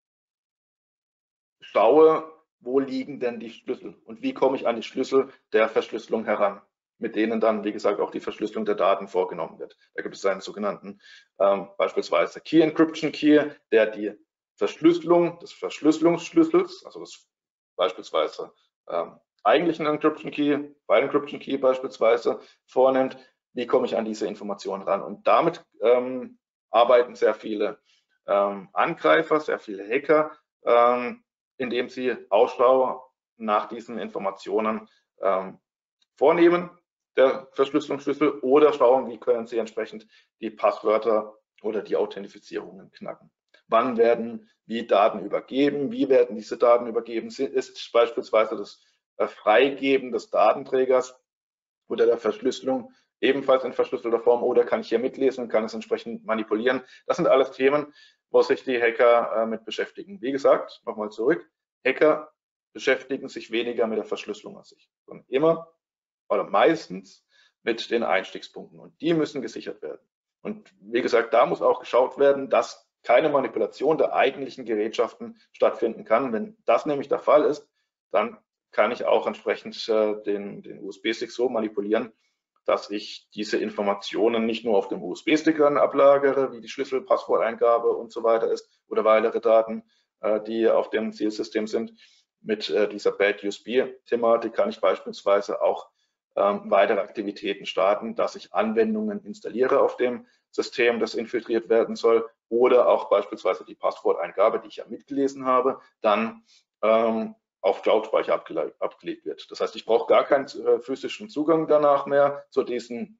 schaue, wo liegen denn die Schlüssel und wie komme ich an die Schlüssel der Verschlüsselung heran, mit denen dann, wie gesagt, auch die Verschlüsselung der Daten vorgenommen wird. Da gibt es einen sogenannten beispielsweise Key Encryption Key, der die Verschlüsselung des Verschlüsselungsschlüssels, also das beispielsweise eigentlichen Encryption Key, File Encryption Key beispielsweise vornimmt. Wie komme ich an diese Informationen ran? Und damit arbeiten sehr viele Angreifer, sehr viele Hacker, indem sie Ausschau nach diesen Informationen vornehmen, der Verschlüsselungsschlüssel, oder schauen, wie können sie entsprechend die Passwörter oder die Authentifizierungen knacken. Wann werden wie Daten übergeben? Wie werden diese Daten übergeben? Ist beispielsweise das Freigeben des Datenträgers oder der Verschlüsselung ebenfalls in verschlüsselter Form, oder kann ich hier mitlesen und kann es entsprechend manipulieren? Das sind alles Themen, wo sich die Hacker mit beschäftigen. Wie gesagt, nochmal zurück, Hacker beschäftigen sich weniger mit der Verschlüsselung an sich, sondern immer oder meistens mit den Einstiegspunkten, und die müssen gesichert werden. Und wie gesagt, da muss auch geschaut werden, dass keine Manipulation der eigentlichen Gerätschaften stattfinden kann. Wenn das nämlich der Fall ist, dann kann ich auch entsprechend den USB-Stick so manipulieren, dass ich diese Informationen nicht nur auf dem USB-Stick dann ablagere, wie die Schlüssel, Passworteingabe und so weiter ist, oder weitere Daten, die auf dem Zielsystem sind. Mit dieser Bad USB-Thematik kann ich beispielsweise auch weitere Aktivitäten starten, dass ich Anwendungen installiere auf dem System, das infiltriert werden soll, oder auch beispielsweise die Passworteingabe, die ich ja mitgelesen habe, dann auf Cloud-Speicher abgelegt wird. Das heißt, ich brauche gar keinen physischen Zugang danach mehr zu diesen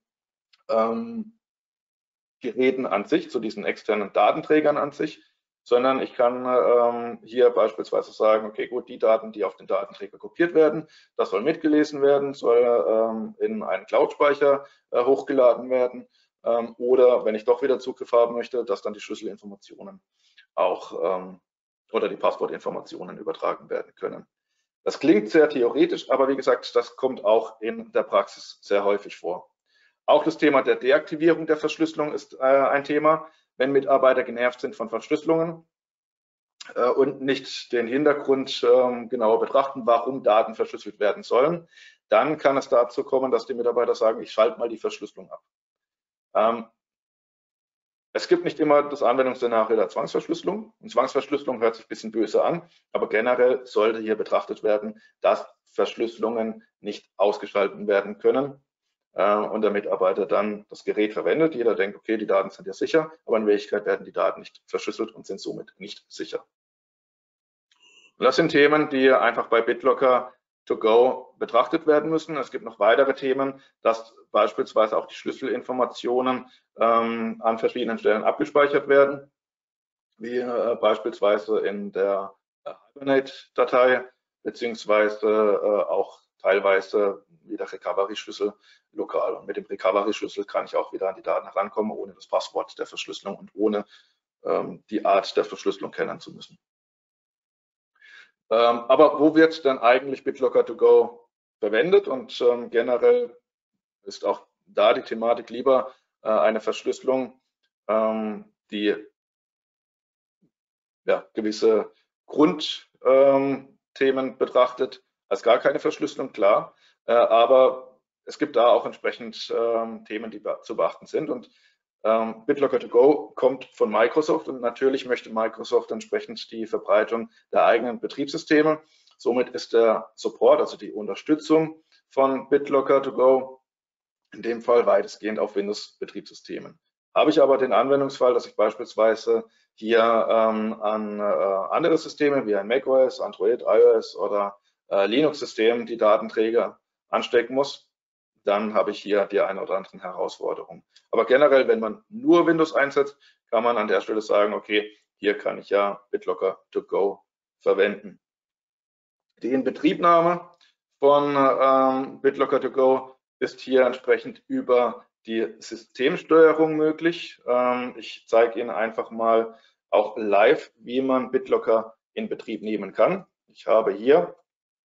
Geräten an sich, zu diesen externen Datenträgern an sich, sondern ich kann hier beispielsweise sagen, okay, gut, die Daten, die auf den Datenträger kopiert werden, das soll mitgelesen werden, soll in einen Cloud-Speicher hochgeladen werden, oder wenn ich doch wieder Zugriff haben möchte, dass dann die Schlüsselinformationen auch oder die Passwortinformationen übertragen werden können. Das klingt sehr theoretisch, aber wie gesagt, das kommt auch in der Praxis sehr häufig vor. Auch das Thema der Deaktivierung der Verschlüsselung ist ein Thema, wenn Mitarbeiter genervt sind von Verschlüsselungen und nicht den Hintergrund genauer betrachten, warum Daten verschlüsselt werden sollen, dann kann es dazu kommen, dass die Mitarbeiter sagen, ich schalte mal die Verschlüsselung ab. Es gibt nicht immer das Anwendungsszenario der Zwangsverschlüsselung. Und Zwangsverschlüsselung hört sich ein bisschen böse an, aber generell sollte hier betrachtet werden, dass Verschlüsselungen nicht ausgeschaltet werden können und der Mitarbeiter dann das Gerät verwendet. Jeder denkt, okay, die Daten sind ja sicher, aber in Wirklichkeit werden die Daten nicht verschlüsselt und sind somit nicht sicher. Und das sind Themen, die einfach bei BitLocker to go betrachtet werden müssen. Es gibt noch weitere Themen, dass beispielsweise auch die Schlüsselinformationen an verschiedenen Stellen abgespeichert werden, wie beispielsweise in der Hibernate-Datei, beziehungsweise auch teilweise wie der Recovery-Schlüssel lokal. Und mit dem Recovery-Schlüssel kann ich auch wieder an die Daten herankommen, ohne das Passwort der Verschlüsselung und ohne die Art der Verschlüsselung kennen zu müssen. Aber wo wird dann eigentlich BitLocker to go verwendet? Und generell ist auch da die Thematik lieber eine Verschlüsselung, die ja, gewisse Grundthemen betrachtet, als gar keine Verschlüsselung, klar. Aber es gibt da auch entsprechend Themen, die zu beachten sind. Und BitLocker to go kommt von Microsoft und natürlich möchte Microsoft entsprechend die Verbreitung der eigenen Betriebssysteme. Somit ist der Support, also die Unterstützung von BitLocker to go, in dem Fall weitestgehend auf Windows-Betriebssystemen. Habe ich aber den Anwendungsfall, dass ich beispielsweise hier an andere Systeme wie ein macOS, Android, iOS oder Linux-System die Datenträger anstecken muss, dann habe ich hier die eine oder anderen Herausforderungen. Aber generell, wenn man nur Windows einsetzt, kann man an der Stelle sagen, okay, hier kann ich ja BitLocker to go verwenden. Die Inbetriebnahme von BitLocker to go ist hier entsprechend über die Systemsteuerung möglich. Ich zeige Ihnen einfach mal auch live, wie man BitLocker in Betrieb nehmen kann. Ich habe hier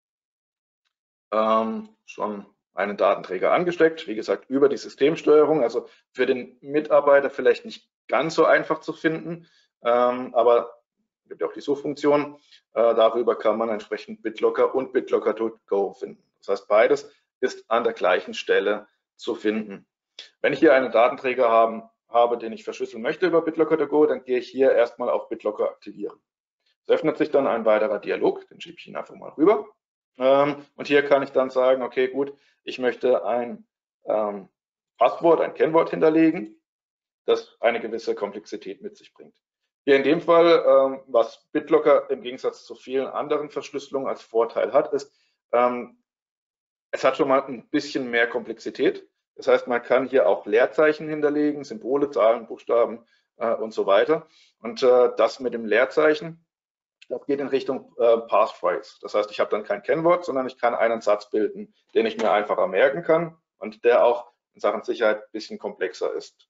schon einen Datenträger angesteckt, wie gesagt, über die Systemsteuerung, also für den Mitarbeiter vielleicht nicht ganz so einfach zu finden, aber es gibt auch die Suchfunktion, darüber kann man entsprechend BitLocker und BitLocker to go finden. Das heißt, beides ist an der gleichen Stelle zu finden. Wenn ich hier einen Datenträger habe, den ich verschlüsseln möchte über BitLocker to go, dann gehe ich hier erstmal auf BitLocker aktivieren. Es öffnet sich dann ein weiterer Dialog, den schiebe ich Ihnen einfach mal rüber. Und hier kann ich dann sagen, okay, gut, ich möchte ein Passwort, ein Kennwort hinterlegen, das eine gewisse Komplexität mit sich bringt. Hier in dem Fall, was BitLocker im Gegensatz zu vielen anderen Verschlüsselungen als Vorteil hat, ist, es hat schon mal ein bisschen mehr Komplexität. Das heißt, man kann hier auch Leerzeichen hinterlegen, Symbole, Zahlen, Buchstaben und so weiter. Und das mit dem Leerzeichen, das geht in Richtung Passphrase. Das heißt, ich habe dann kein Kennwort, sondern ich kann einen Satz bilden, den ich mir einfacher merken kann und der auch in Sachen Sicherheit ein bisschen komplexer ist.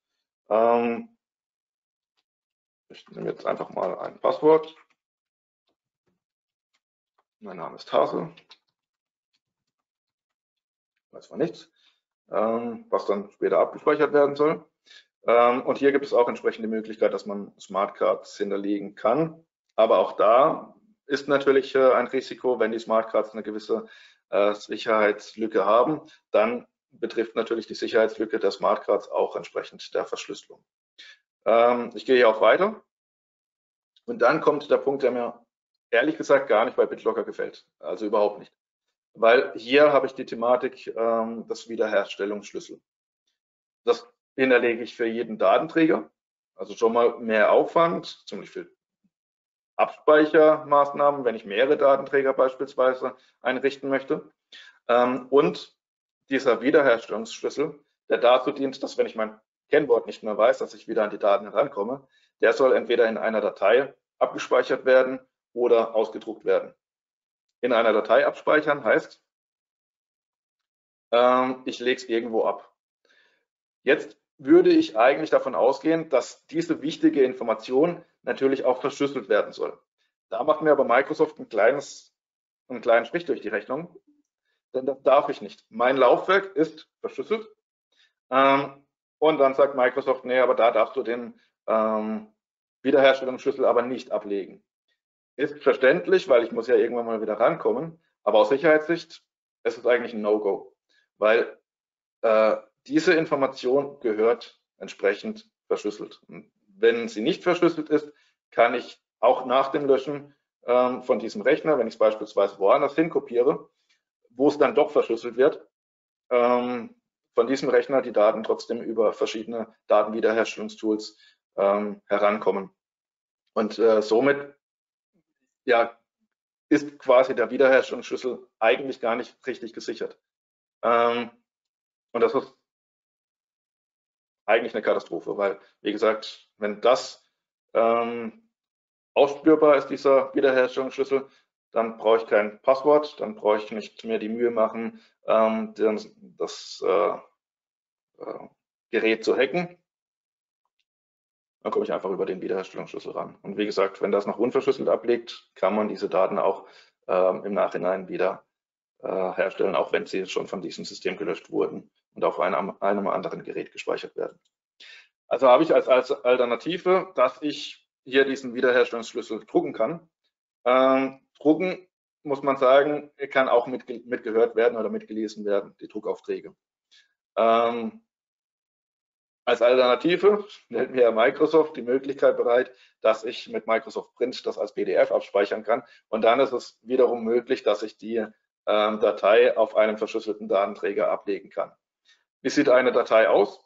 Ich nehme jetzt einfach mal ein Passwort. Mein Name ist Hase. Weiß man nichts, was dann später abgespeichert werden soll. Und hier gibt es auch entsprechende Möglichkeit, dass man Smartcards hinterlegen kann. Aber auch da ist natürlich ein Risiko, wenn die Smartcards eine gewisse Sicherheitslücke haben, dann betrifft natürlich die Sicherheitslücke der Smartcards auch entsprechend der Verschlüsselung. Ich gehe hier auch weiter und dann kommt der Punkt, der mir ehrlich gesagt gar nicht bei BitLocker gefällt, also überhaupt nicht. Weil hier habe ich die Thematik des Wiederherstellungsschlüssels. Das hinterlege ich für jeden Datenträger, also schon mal mehr Aufwand, ziemlich viel Abspeichermaßnahmen, wenn ich mehrere Datenträger beispielsweise einrichten möchte. Und dieser Wiederherstellungsschlüssel, der dazu dient, dass wenn ich mein Kennwort nicht mehr weiß, dass ich wieder an die Daten herankomme, der soll entweder in einer Datei abgespeichert werden oder ausgedruckt werden. In einer Datei abspeichern heißt, ich lege es irgendwo ab. Jetzt würde ich eigentlich davon ausgehen, dass diese wichtige Information natürlich auch verschlüsselt werden soll. Da macht mir aber Microsoft einen kleinen Strich durch die Rechnung, denn das darf ich nicht. Mein Laufwerk ist verschlüsselt, Und dann sagt Microsoft, nee, aber da darfst du den Wiederherstellungsschlüssel aber nicht ablegen. Ist verständlich, weil ich muss ja irgendwann mal wieder rankommen, aber aus Sicherheitssicht ist es eigentlich ein No-Go, weil diese Information gehört entsprechend verschlüsselt. Und wenn sie nicht verschlüsselt ist, kann ich auch nach dem Löschen von diesem Rechner, wenn ich es beispielsweise woanders hin kopiere, wo es dann doch verschlüsselt wird, von diesem Rechner die Daten trotzdem über verschiedene Datenwiederherstellungstools herankommen. Und somit ja, ist quasi der Wiederherstellungsschlüssel eigentlich gar nicht richtig gesichert. Und das ist eigentlich eine Katastrophe, weil, wie gesagt, wenn das ausspürbar ist, dieser Wiederherstellungsschlüssel, dann brauche ich kein Passwort, dann brauche ich nicht mehr die Mühe machen, das Gerät zu hacken. Dann komme ich einfach über den Wiederherstellungsschlüssel ran. Und wie gesagt, wenn das noch unverschlüsselt ablegt, kann man diese Daten auch im Nachhinein wieder herstellen, auch wenn sie schon von diesem System gelöscht wurden und auf einem anderen Gerät gespeichert werden. Also habe ich als Alternative, dass ich hier diesen Wiederherstellungsschlüssel drucken kann. Drucken, muss man sagen, kann auch mitgehört werden oder mitgelesen werden, die Druckaufträge. Als Alternative stellt mir Microsoft die Möglichkeit bereit, dass ich mit Microsoft Print das als PDF abspeichern kann. Und dann ist es wiederum möglich, dass ich die Datei auf einem verschlüsselten Datenträger ablegen kann. Wie sieht eine Datei aus?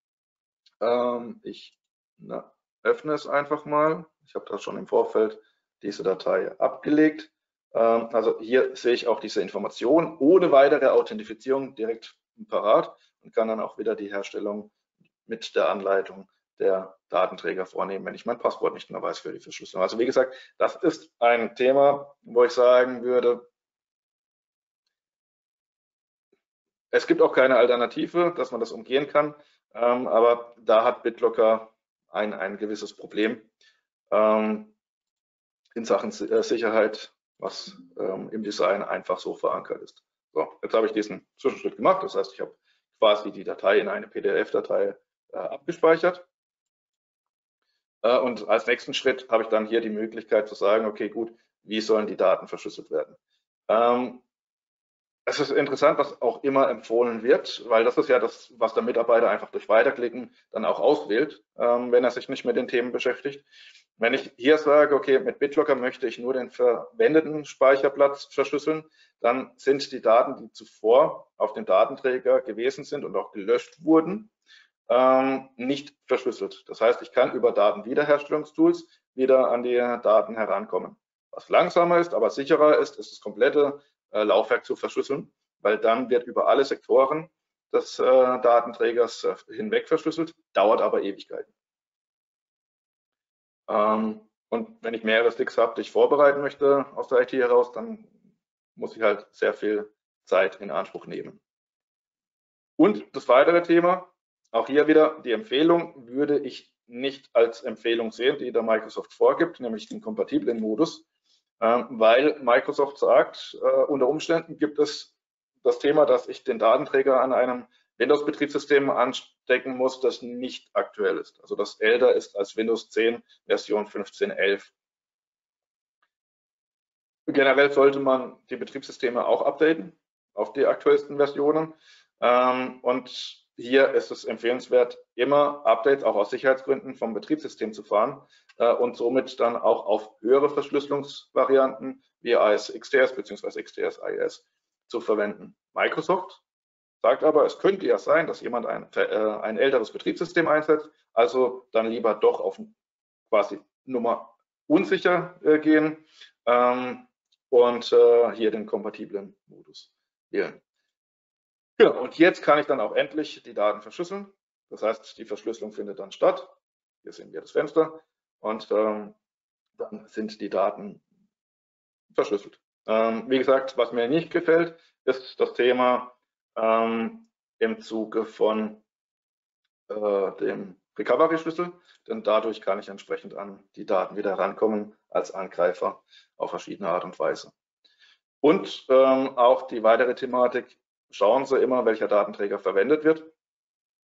Ich öffne es einfach mal. Ich habe da schon im Vorfeld diese Datei abgelegt. Also hier sehe ich auch diese Information ohne weitere Authentifizierung direkt parat und kann dann auch wieder die Herstellung mit der Anleitung der Datenträger vornehmen, wenn ich mein Passwort nicht mehr weiß für die Verschlüsselung. Also wie gesagt, das ist ein Thema, wo ich sagen würde, es gibt auch keine Alternative, dass man das umgehen kann, aber da hat BitLocker ein gewisses Problem in Sachen Sicherheit, was im Design einfach so verankert ist. So, jetzt habe ich diesen Zwischenschritt gemacht, das heißt, ich habe quasi die Datei in eine PDF-Datei abgespeichert. Und als nächsten Schritt habe ich dann hier die Möglichkeit zu sagen, okay, gut, wie sollen die Daten verschlüsselt werden? Es ist interessant, was auch immer empfohlen wird, weil das ist ja das, was der Mitarbeiter einfach durch Weiterklicken dann auch auswählt, wenn er sich nicht mit den Themen beschäftigt. Wenn ich hier sage, okay, mit BitLocker möchte ich nur den verwendeten Speicherplatz verschlüsseln, dann sind die Daten, die zuvor auf dem Datenträger gewesen sind und auch gelöscht wurden, nicht verschlüsselt. Das heißt, ich kann über Datenwiederherstellungstools wieder an die Daten herankommen. Was langsamer ist, aber sicherer ist, ist das komplette Laufwerk zu verschlüsseln, weil dann wird über alle Sektoren des Datenträgers hinweg verschlüsselt, dauert aber Ewigkeiten. Und wenn ich mehrere Sticks habe, die ich vorbereiten möchte aus der IT heraus, dann muss ich halt sehr viel Zeit in Anspruch nehmen. Und das weitere Thema, auch hier wieder die Empfehlung, würde ich nicht als Empfehlung sehen, die der Microsoft vorgibt, nämlich den kompatiblen Modus, weil Microsoft sagt, unter Umständen gibt es das Thema, dass ich den Datenträger an einem Windows-Betriebssystem anstecken muss, das nicht aktuell ist, also das älter ist als Windows 10 Version 15.11. Generell sollte man die Betriebssysteme auch updaten auf die aktuellsten Versionen. Und hier ist es empfehlenswert, immer Updates auch aus Sicherheitsgründen vom Betriebssystem zu fahren und somit dann auch auf höhere Verschlüsselungsvarianten wie AES-XTS bzw. XTS-AES zu verwenden. Microsoft sagt aber, es könnte ja sein, dass jemand ein älteres Betriebssystem einsetzt, also dann lieber doch auf quasi Nummer unsicher gehen und hier den kompatiblen Modus wählen. Ja, und jetzt kann ich dann auch endlich die Daten verschlüsseln. Das heißt, die Verschlüsselung findet dann statt. Hier sehen wir das Fenster und dann sind die Daten verschlüsselt. Wie gesagt, was mir nicht gefällt, ist das Thema im Zuge von dem Recovery-Schlüssel, denn dadurch kann ich entsprechend an die Daten wieder rankommen als Angreifer auf verschiedene Art und Weise. Und auch die weitere Thematik, schauen Sie immer, welcher Datenträger verwendet wird.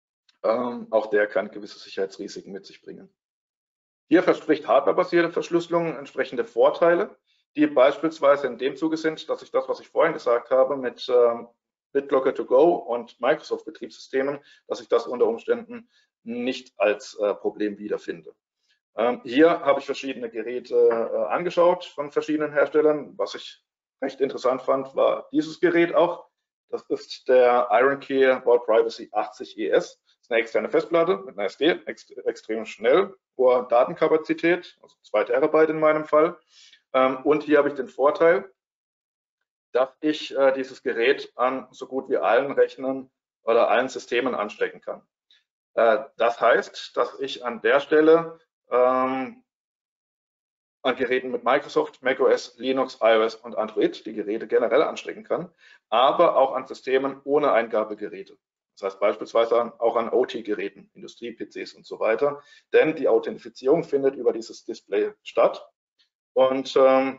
Auch der kann gewisse Sicherheitsrisiken mit sich bringen. Hier verspricht hardwarebasierte Verschlüsselung entsprechende Vorteile, die beispielsweise in dem Zuge sind, dass ich das, was ich vorhin gesagt habe, mit BitLocker to go und Microsoft-Betriebssystemen, dass ich das unter Umständen nicht als Problem wiederfinde. Hier habe ich verschiedene Geräte angeschaut von verschiedenen Herstellern. Was ich recht interessant fand, war dieses Gerät auch. Das ist der IronKey Vault Privacy 80 ES. Das ist eine externe Festplatte mit einer SD, extrem schnell, hoher Datenkapazität, also 2 Terabyte in meinem Fall. Und hier habe ich den Vorteil, dass ich dieses Gerät an so gut wie allen Rechnern oder allen Systemen anstecken kann. Das heißt, dass ich an der Stelle an Geräten mit Microsoft, macOS, Linux, iOS und Android die Geräte generell anstecken kann, aber auch an Systemen ohne Eingabegeräte. Das heißt beispielsweise auch an OT-Geräten, Industrie-PCs und so weiter, denn die Authentifizierung findet über dieses Display statt und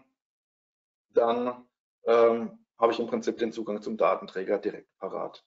dann habe ich im Prinzip den Zugang zum Datenträger direkt parat.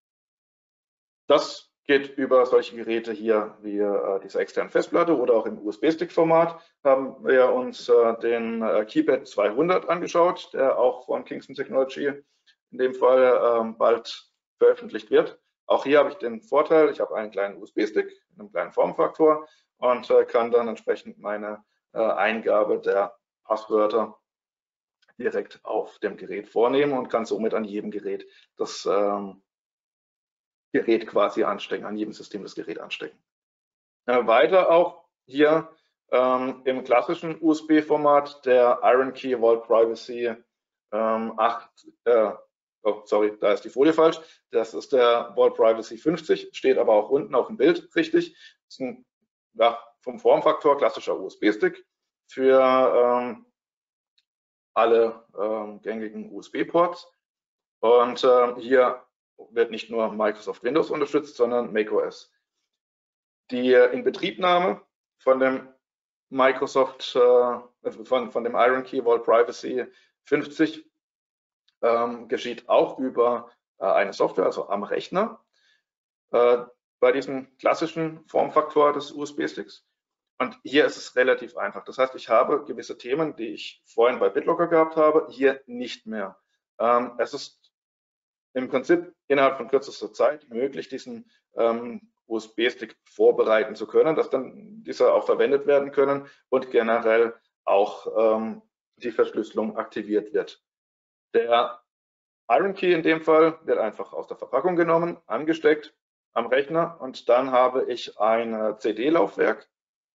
Das geht über solche Geräte hier wie diese externen Festplatte oder auch im USB-Stick-Format. Haben wir uns den KeyPad 200 angeschaut, der auch von Kingston Technology in dem Fall bald veröffentlicht wird. Auch hier habe ich den Vorteil, ich habe einen kleinen USB-Stick mit einem kleinen Formfaktor und kann dann entsprechend meine Eingabe der Passwörter direkt auf dem Gerät vornehmen und kann somit an jedem Gerät das Gerät quasi anstecken, an jedem System das Gerät anstecken. Weiter auch hier im klassischen USB-Format der IronKey Vault Privacy 8, oh, sorry, da ist die Folie falsch. Das ist der Vault Privacy 50, steht aber auch unten auf dem Bild richtig. Das ist ein vom Formfaktor klassischer USB-Stick für alle gängigen USB-Ports. Und hier wird nicht nur Microsoft Windows unterstützt, sondern macOS. Die Inbetriebnahme von dem Microsoft, von dem IronKey Vault Privacy 50 geschieht auch über eine Software, also am Rechner, bei diesem klassischen Formfaktor des USB-Sticks. Und hier ist es relativ einfach. Das heißt, ich habe gewisse Themen, die ich vorhin bei BitLocker gehabt habe, hier nicht mehr. Es ist im Prinzip innerhalb von kürzester Zeit möglich, diesen USB-Stick vorbereiten zu können, dass dann dieser auch verwendet werden können und generell auch die Verschlüsselung aktiviert wird. Der IronKey in dem Fall wird einfach aus der Verpackung genommen, angesteckt am Rechner und dann habe ich ein CD-Laufwerk.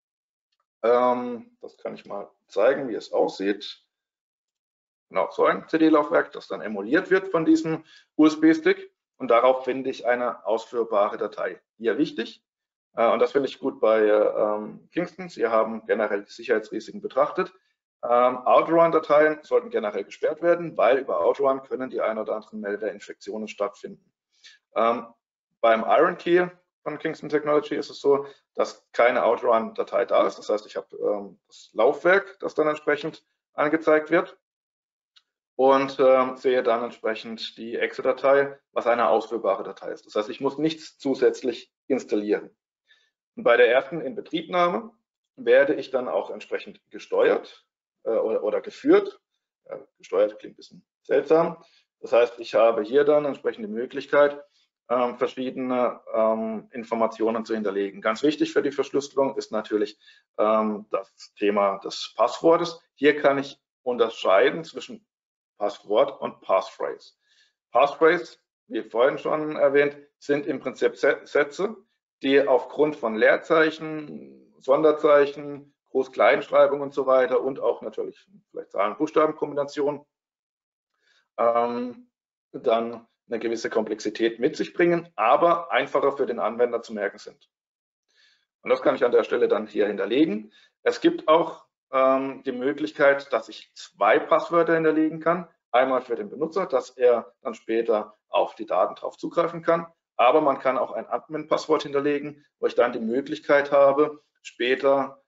Das kann ich mal zeigen, wie es aussieht. Genau, so ein CD-Laufwerk, das dann emuliert wird von diesem USB-Stick und darauf finde ich eine ausführbare Datei. Hier wichtig, und das finde ich gut bei Kingston, sie haben generell die Sicherheitsrisiken betrachtet. Outrun-Dateien sollten generell gesperrt werden, weil über Outrun können die ein oder anderen Meldeinfektionen stattfinden. Beim IronKey von Kingston Technology ist es so, dass keine Outrun-Datei da ist. Das heißt, ich habe das Laufwerk, das dann entsprechend angezeigt wird und sehe dann entsprechend die Exe-Datei, was eine ausführbare Datei ist. Das heißt, ich muss nichts zusätzlich installieren. Und bei der ersten Inbetriebnahme werde ich dann auch entsprechend gesteuert oder geführt. Gesteuert klingt ein bisschen seltsam. Das heißt, ich habe hier dann entsprechende Möglichkeit, verschiedene Informationen zu hinterlegen. Ganz wichtig für die Verschlüsselung ist natürlich das Thema des Passwortes. Hier kann ich unterscheiden zwischen Passwort und Passphrase. Passphrase, wie vorhin schon erwähnt, sind im Prinzip Sätze, die aufgrund von Leerzeichen, Sonderzeichen, Groß-Kleinschreibung und so weiter und auch natürlich vielleicht Zahlen-Buchstaben-Kombinationen dann eine gewisse Komplexität mit sich bringen, aber einfacher für den Anwender zu merken sind. Und das kann ich an der Stelle dann hier hinterlegen. Es gibt auch die Möglichkeit, dass ich 2 Passwörter hinterlegen kann. Einmal für den Benutzer, dass er dann später auf die Daten drauf zugreifen kann. Aber man kann auch ein Admin-Passwort hinterlegen, wo ich dann die Möglichkeit habe, später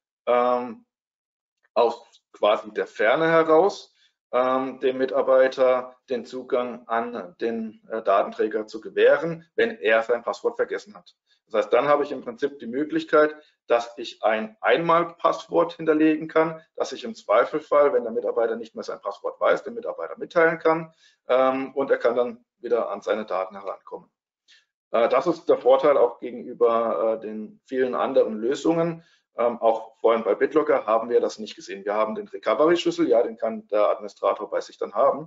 aus quasi der Ferne heraus dem Mitarbeiter den Zugang an den Datenträger zu gewähren, wenn er sein Passwort vergessen hat. Das heißt, dann habe ich im Prinzip die Möglichkeit, dass ich ein Einmalpasswort hinterlegen kann, dass ich im Zweifelfall, wenn der Mitarbeiter nicht mehr sein Passwort weiß, dem Mitarbeiter mitteilen kann und er kann dann wieder an seine Daten herankommen. Das ist der Vorteil auch gegenüber den vielen anderen Lösungen. Auch vorhin bei BitLocker haben wir das nicht gesehen. Wir haben den Recovery-Schlüssel, ja, den kann der Administrator bei sich dann haben.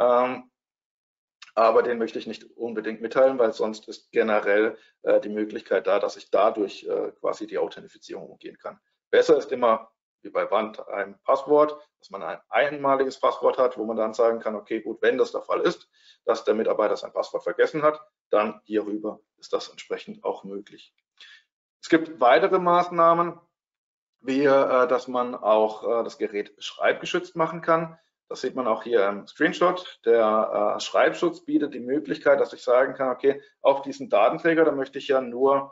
Aber den möchte ich nicht unbedingt mitteilen, weil sonst ist generell die Möglichkeit da, dass ich dadurch quasi die Authentifizierung umgehen kann. Besser ist immer, wie bei Wand, ein Passwort, dass man ein einmaliges Passwort hat, wo man dann sagen kann, okay, gut, wenn das der Fall ist, dass der Mitarbeiter sein Passwort vergessen hat, dann hierüber ist das entsprechend auch möglich. Es gibt weitere Maßnahmen, wie dass man auch das Gerät schreibgeschützt machen kann. Das sieht man auch hier im Screenshot. Der Schreibschutz bietet die Möglichkeit, dass ich sagen kann, okay, auf diesen Datenträger, da möchte ich ja nur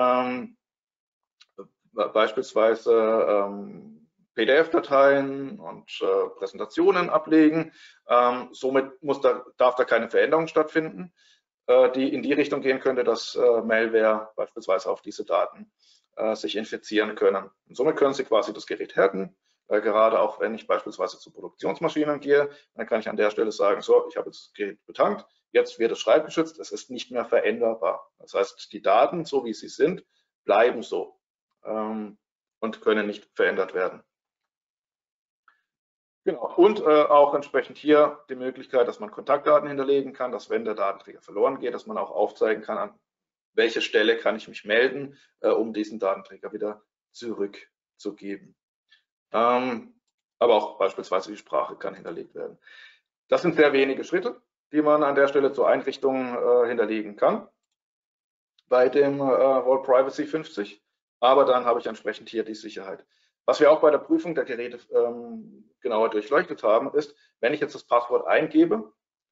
beispielsweise PDF-Dateien und Präsentationen ablegen. Somit darf da keine Veränderung stattfinden, die in die Richtung gehen könnte, dass Malware beispielsweise auf diese Daten sich infizieren können. Und somit können Sie quasi das Gerät härten. Gerade auch wenn ich beispielsweise zu Produktionsmaschinen gehe, dann kann ich an der Stelle sagen, so, ich habe jetzt das Gerät betankt, jetzt wird es schreibgeschützt, es ist nicht mehr veränderbar. Das heißt, die Daten, so wie sie sind, bleiben so und können nicht verändert werden. Genau. Und auch entsprechend hier die Möglichkeit, dass man Kontaktdaten hinterlegen kann, dass wenn der Datenträger verloren geht, dass man auch aufzeigen kann, an welche Stelle kann ich mich melden, um diesen Datenträger wieder zurückzugeben. Aber auch beispielsweise die Sprache kann hinterlegt werden. Das sind sehr wenige Schritte, die man an der Stelle zur Einrichtung hinterlegen kann bei dem Vault Privacy 50. Aber dann habe ich entsprechend hier die Sicherheit. Was wir auch bei der Prüfung der Geräte genauer durchleuchtet haben, ist, wenn ich jetzt das Passwort eingebe,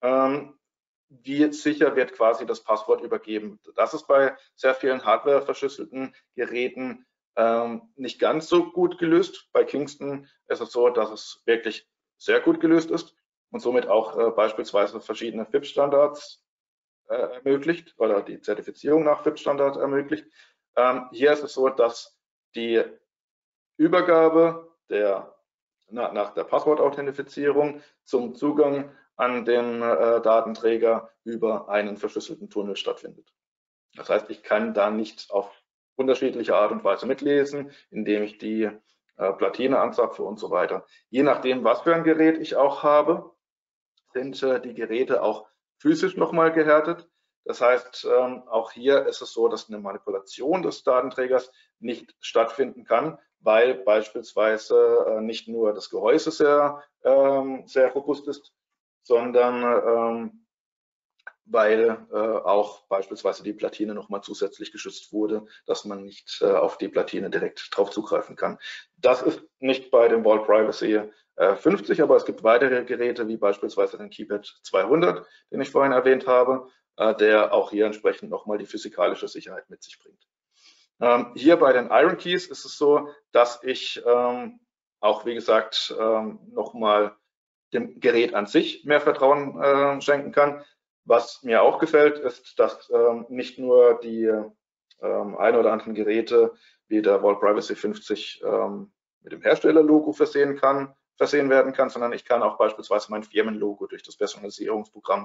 wie sicher wird quasi das Passwort übergeben. Das ist bei sehr vielen Hardware-verschlüsselten Geräten nicht ganz so gut gelöst. Bei Kingston ist es so, dass es wirklich sehr gut gelöst ist und somit auch beispielsweise verschiedene FIPS-Standards ermöglicht oder die Zertifizierung nach FIPS-Standard ermöglicht. Hier ist es so, dass die Übergabe nach der Passwortauthentifizierung zum Zugang an den Datenträger über einen verschlüsselten Tunnel stattfindet. Das heißt, ich kann da nicht auf unterschiedliche Art und Weise mitlesen, indem ich die Platine anzapfe und so weiter. Je nachdem, was für ein Gerät ich auch habe, sind die Geräte auch physisch nochmal gehärtet. Das heißt, auch hier ist es so, dass eine Manipulation des Datenträgers nicht stattfinden kann, weil beispielsweise nicht nur das Gehäuse sehr robust ist, sondern weil auch beispielsweise die Platine nochmal zusätzlich geschützt wurde, dass man nicht auf die Platine direkt drauf zugreifen kann. Das ist nicht bei dem Vault Privacy 50, aber es gibt weitere Geräte, wie beispielsweise den KeyPad 200, den ich vorhin erwähnt habe, der auch hier entsprechend nochmal die physikalische Sicherheit mit sich bringt. Hier bei den Iron Keys ist es so, dass ich auch, wie gesagt, nochmal dem Gerät an sich mehr Vertrauen schenken kann. Was mir auch gefällt, ist, dass nicht nur die ein oder anderen Geräte wie der Vault Privacy 50 mit dem Herstellerlogo versehen werden kann, sondern ich kann auch beispielsweise mein Firmenlogo durch das Personalisierungsprogramm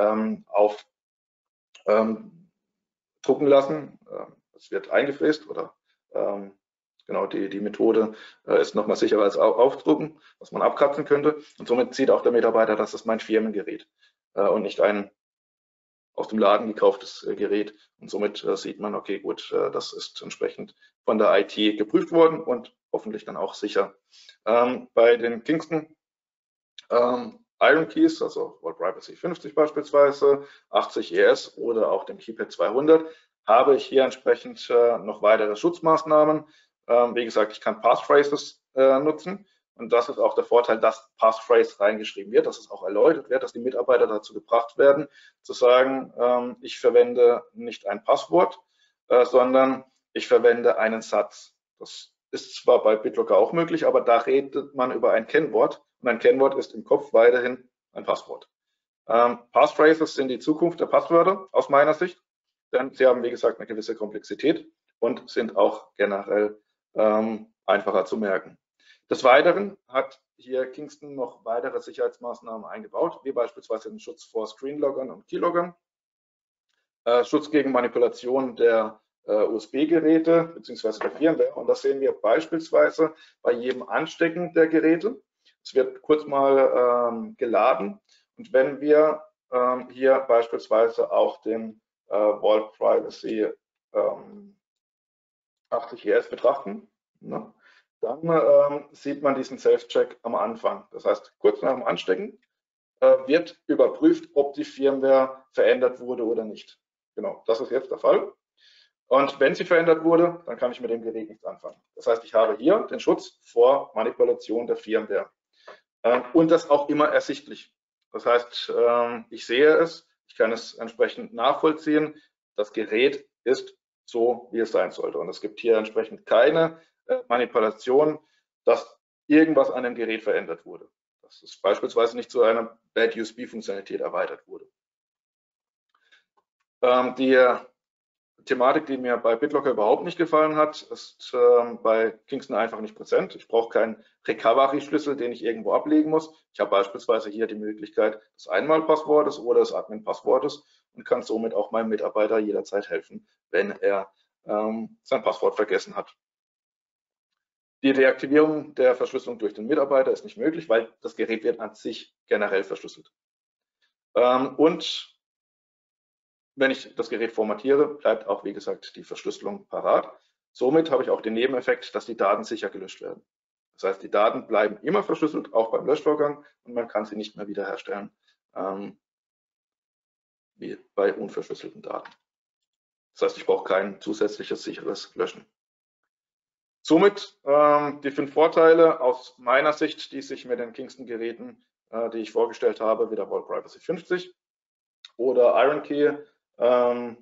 drucken lassen. Es wird eingefräst oder genau, die Methode ist nochmal sicherer als Aufdrucken, was man abkratzen könnte. Und somit sieht auch der Mitarbeiter, das ist mein Firmengerät und nicht ein aus dem Laden gekauftes Gerät. Und somit sieht man, okay, gut, das ist entsprechend von der IT geprüft worden und hoffentlich dann auch sicher. Bei den Kingston Iron Keys, also Vault Privacy 50 beispielsweise, 80 ES oder auch dem KeyPad 200, habe ich hier entsprechend noch weitere Schutzmaßnahmen. Wie gesagt, ich kann Passphrases nutzen und das ist auch der Vorteil, dass Passphrase reingeschrieben wird, dass es auch erläutert wird, dass die Mitarbeiter dazu gebracht werden, zu sagen, ich verwende nicht ein Passwort, sondern ich verwende einen Satz. Das ist zwar bei BitLocker auch möglich, aber da redet man über ein Kennwort und ein Kennwort ist im Kopf weiterhin ein Passwort. Passphrases sind die Zukunft der Passwörter aus meiner Sicht. denn sie haben, wie gesagt, eine gewisse Komplexität und sind auch generell einfacher zu merken. Des Weiteren hat hier Kingston noch weitere Sicherheitsmaßnahmen eingebaut, wie beispielsweise den Schutz vor Screenloggern und Keyloggern, Schutz gegen Manipulation der USB-Geräte bzw. der Firmware. Und das sehen wir beispielsweise bei jedem Anstecken der Geräte. Es wird kurz mal geladen. Und wenn wir hier beispielsweise auch den Vault Privacy 80ES betrachten, ne, dann sieht man diesen Self-Check am Anfang. Das heißt, kurz nach dem Anstecken wird überprüft, ob die Firmware verändert wurde oder nicht. Genau, das ist jetzt der Fall. Und wenn sie verändert wurde, dann kann ich mit dem Gerät nichts anfangen. Das heißt, ich habe hier den Schutz vor Manipulation der Firmware. Und das auch immer ersichtlich. Das heißt, ich sehe es, ich kann es entsprechend nachvollziehen. Das Gerät ist so, wie es sein sollte. Und es gibt hier entsprechend keine Manipulation, dass irgendwas an dem Gerät verändert wurde. Dass es beispielsweise nicht zu einer Bad USB-Funktionalität erweitert wurde. Die Thematik, die mir bei BitLocker überhaupt nicht gefallen hat, ist bei Kingston einfach nicht präsent. Ich brauche keinen Recovery-Schlüssel, den ich irgendwo ablegen muss. Ich habe beispielsweise hier die Möglichkeit des Einmalpasswortes oder des Admin-Passwortes und kann somit auch meinem Mitarbeiter jederzeit helfen, wenn er sein Passwort vergessen hat. Die Deaktivierung der Verschlüsselung durch den Mitarbeiter ist nicht möglich, weil das Gerät wird an sich generell verschlüsselt. Und wenn ich das Gerät formatiere, bleibt auch, wie gesagt, die Verschlüsselung parat. Somit habe ich auch den Nebeneffekt, dass die Daten sicher gelöscht werden. Das heißt, die Daten bleiben immer verschlüsselt, auch beim Löschvorgang, und man kann sie nicht mehr wiederherstellen, wie bei unverschlüsselten Daten. Das heißt, ich brauche kein zusätzliches sicheres Löschen. Somit die 5 Vorteile aus meiner Sicht, die sich mit den Kingston-Geräten, die ich vorgestellt habe, wie der Vault Privacy 50 oder IronKey, Vault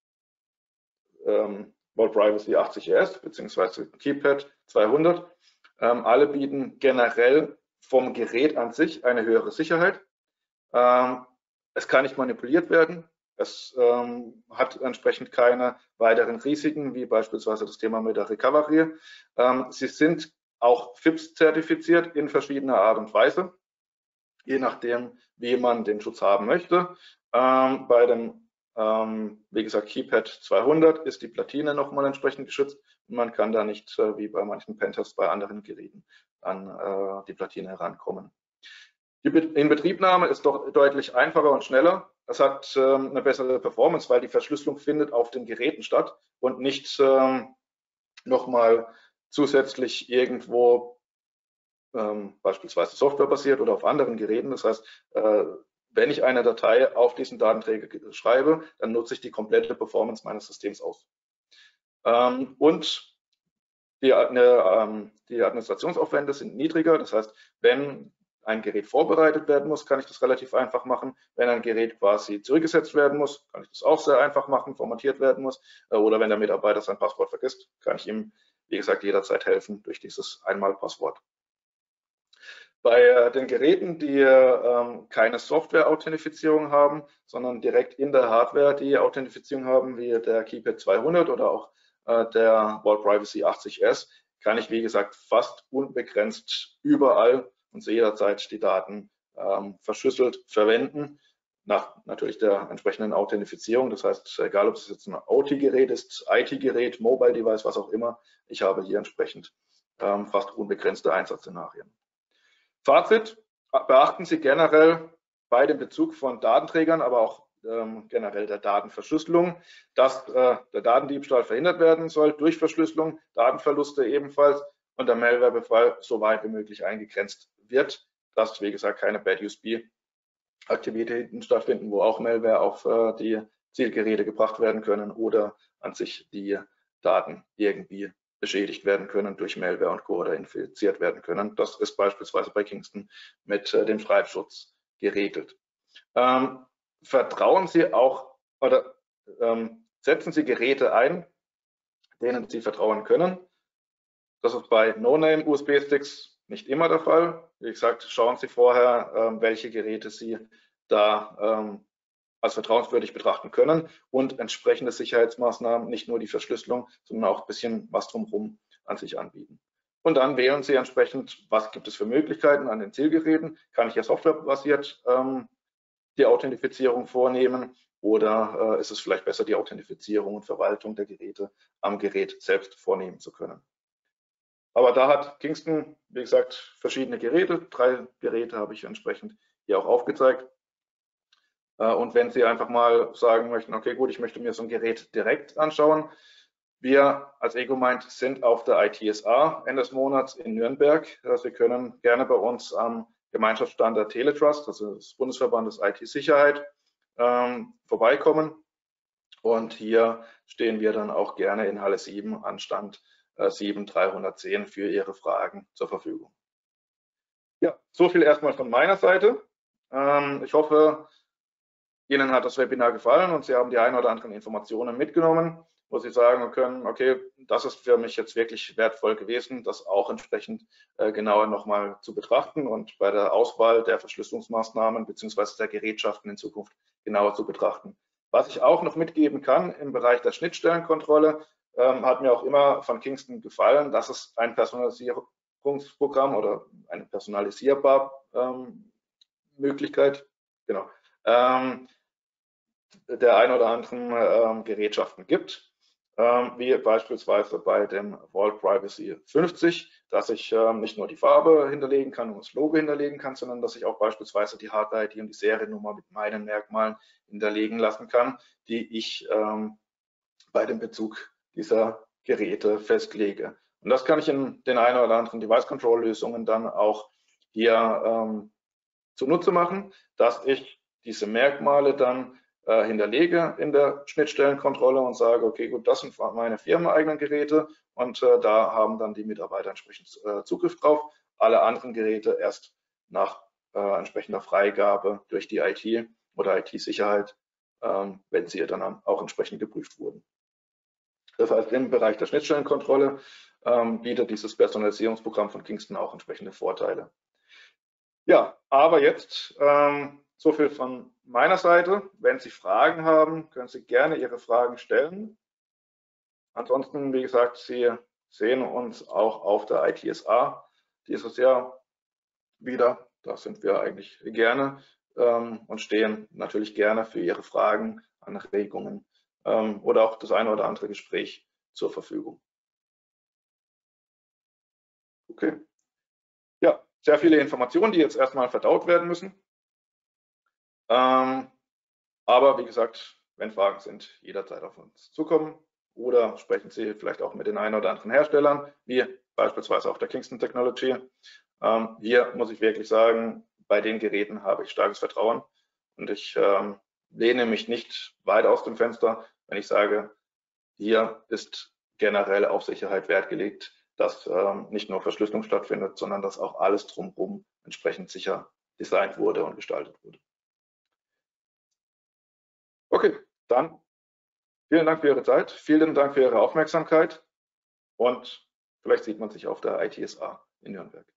Privacy 80ES bzw. KeyPad 200. Alle bieten generell vom Gerät an sich eine höhere Sicherheit. Es kann nicht manipuliert werden. Es hat entsprechend keine weiteren Risiken, wie beispielsweise das Thema mit der Recovery. Sie sind auch FIPS-zertifiziert in verschiedener Art und Weise, je nachdem, wie man den Schutz haben möchte. Bei dem wie gesagt, KeyPad 200 ist die Platine nochmal entsprechend geschützt und man kann da nicht, wie bei manchen Pentests bei anderen Geräten, an die Platine herankommen. Die Inbetriebnahme ist doch deutlich einfacher und schneller. Es hat eine bessere Performance, weil die Verschlüsselung findet auf den Geräten statt und nicht nochmal zusätzlich irgendwo beispielsweise softwarebasiert oder auf anderen Geräten. Das heißt, wenn ich eine Datei auf diesen Datenträger schreibe, dann nutze ich die komplette Performance meines Systems aus. Und die Administrationsaufwände sind niedriger. Das heißt, wenn ein Gerät vorbereitet werden muss, kann ich das relativ einfach machen. Wenn ein Gerät quasi zurückgesetzt werden muss, kann ich das auch sehr einfach machen, formatiert werden muss. Oder wenn der Mitarbeiter sein Passwort vergisst, kann ich ihm, wie gesagt, jederzeit helfen durch dieses Einmalpasswort. Bei den Geräten, die keine Software-Authentifizierung haben, sondern direkt in der Hardware die Authentifizierung haben, wie der KeyPad 200 oder auch der Vault Privacy 80S, kann ich, wie gesagt, fast unbegrenzt überall und zu jeder Zeit die Daten verschlüsselt verwenden, nach natürlich der entsprechenden Authentifizierung. Das heißt, egal ob es jetzt ein OT-Gerät ist, IT-Gerät, Mobile-Device, was auch immer, ich habe hier entsprechend fast unbegrenzte Einsatzszenarien. Fazit: Beachten Sie generell bei dem Bezug von Datenträgern, aber auch generell der Datenverschlüsselung, dass der Datendiebstahl verhindert werden soll durch Verschlüsselung, Datenverluste ebenfalls und der Malwarebefall so weit wie möglich eingegrenzt wird, dass, wie gesagt, keine Bad USB-Aktivitäten stattfinden, wo auch Malware auf die Zielgeräte gebracht werden können oder an sich die Daten irgendwie beschädigt werden können durch Malware und Co. oder infiziert werden können. Das ist beispielsweise bei Kingston mit dem Schreibschutz geregelt. Vertrauen Sie auch oder setzen Sie Geräte ein, denen Sie vertrauen können. Das ist bei No-Name-USB-Sticks nicht immer der Fall. Wie gesagt, schauen Sie vorher, welche Geräte Sie da als vertrauenswürdig betrachten können und entsprechende Sicherheitsmaßnahmen, nicht nur die Verschlüsselung, sondern auch ein bisschen was drumherum an sich anbieten. Und dann wählen Sie entsprechend, was gibt es für Möglichkeiten an den Zielgeräten. Kann ich ja softwarebasiert die Authentifizierung vornehmen oder ist es vielleicht besser, die Authentifizierung und Verwaltung der Geräte am Gerät selbst vornehmen zu können. Aber da hat Kingston, wie gesagt, verschiedene Geräte. 3 Geräte habe ich entsprechend hier auch aufgezeigt. Und wenn Sie einfach mal sagen möchten, okay, gut, ich möchte mir so ein Gerät direkt anschauen. Wir als Egomind sind auf der ITSA Ende des Monats in Nürnberg. Sie können gerne bei uns am Gemeinschaftsstand der Teletrust, also des Bundesverbandes IT-Sicherheit, vorbeikommen. Und hier stehen wir dann auch gerne in Halle 7 an Stand 7310 für Ihre Fragen zur Verfügung. Ja, so viel erstmal von meiner Seite. Ich hoffe, Ihnen hat das Webinar gefallen und Sie haben die ein oder anderen Informationen mitgenommen, wo Sie sagen können, okay, das ist für mich jetzt wirklich wertvoll gewesen, das auch entsprechend genauer nochmal zu betrachten und bei der Auswahl der Verschlüsselungsmaßnahmen bzw. der Gerätschaften in Zukunft genauer zu betrachten. Was ich auch noch mitgeben kann im Bereich der Schnittstellenkontrolle, hat mir auch immer von Kingston gefallen, dass es ein Personalisierungsprogramm oder eine personalisierbar Möglichkeit, genau, der ein oder anderen Gerätschaften gibt, wie beispielsweise bei dem Vault Privacy 50, dass ich nicht nur die Farbe hinterlegen kann und das Logo hinterlegen kann, sondern dass ich auch beispielsweise die Hardware-ID und die Seriennummer mit meinen Merkmalen hinterlegen lassen kann, die ich bei dem Bezug dieser Geräte festlege. Und das kann ich in den ein oder anderen Device-Control-Lösungen dann auch hier zunutze machen, dass ich diese Merkmale dann hinterlege in der Schnittstellenkontrolle und sage, okay, gut, das sind meine firmeneigenen Geräte und da haben dann die Mitarbeiter entsprechend Zugriff drauf. Alle anderen Geräte erst nach entsprechender Freigabe durch die IT oder IT-Sicherheit, wenn sie dann auch entsprechend geprüft wurden. Das heißt, im Bereich der Schnittstellenkontrolle bietet dieses Personalisierungsprogramm von Kingston auch entsprechende Vorteile. Ja, aber jetzt so viel von meiner Seite. Wenn Sie Fragen haben, können Sie gerne Ihre Fragen stellen. Ansonsten, wie gesagt, Sie sehen uns auch auf der ITSA dieses Jahr wieder. Da sind wir eigentlich gerne und stehen natürlich gerne für Ihre Fragen, Anregungen oder auch das eine oder andere Gespräch zur Verfügung. Okay. Ja, sehr viele Informationen, die jetzt erstmal verdaut werden müssen. Aber wie gesagt, wenn Fragen sind, jederzeit auf uns zukommen oder sprechen Sie vielleicht auch mit den einen oder anderen Herstellern, wie beispielsweise auch der Kingston Technology. Hier muss ich wirklich sagen, bei den Geräten habe ich starkes Vertrauen und ich lehne mich nicht weit aus dem Fenster, wenn ich sage, hier ist generell auf Sicherheit Wert gelegt, dass nicht nur Verschlüsselung stattfindet, sondern dass auch alles drumherum entsprechend sicher designt wurde und gestaltet wurde. Okay, dann vielen Dank für Ihre Zeit, vielen Dank für Ihre Aufmerksamkeit und vielleicht sieht man sich auf der ITSA in Nürnberg.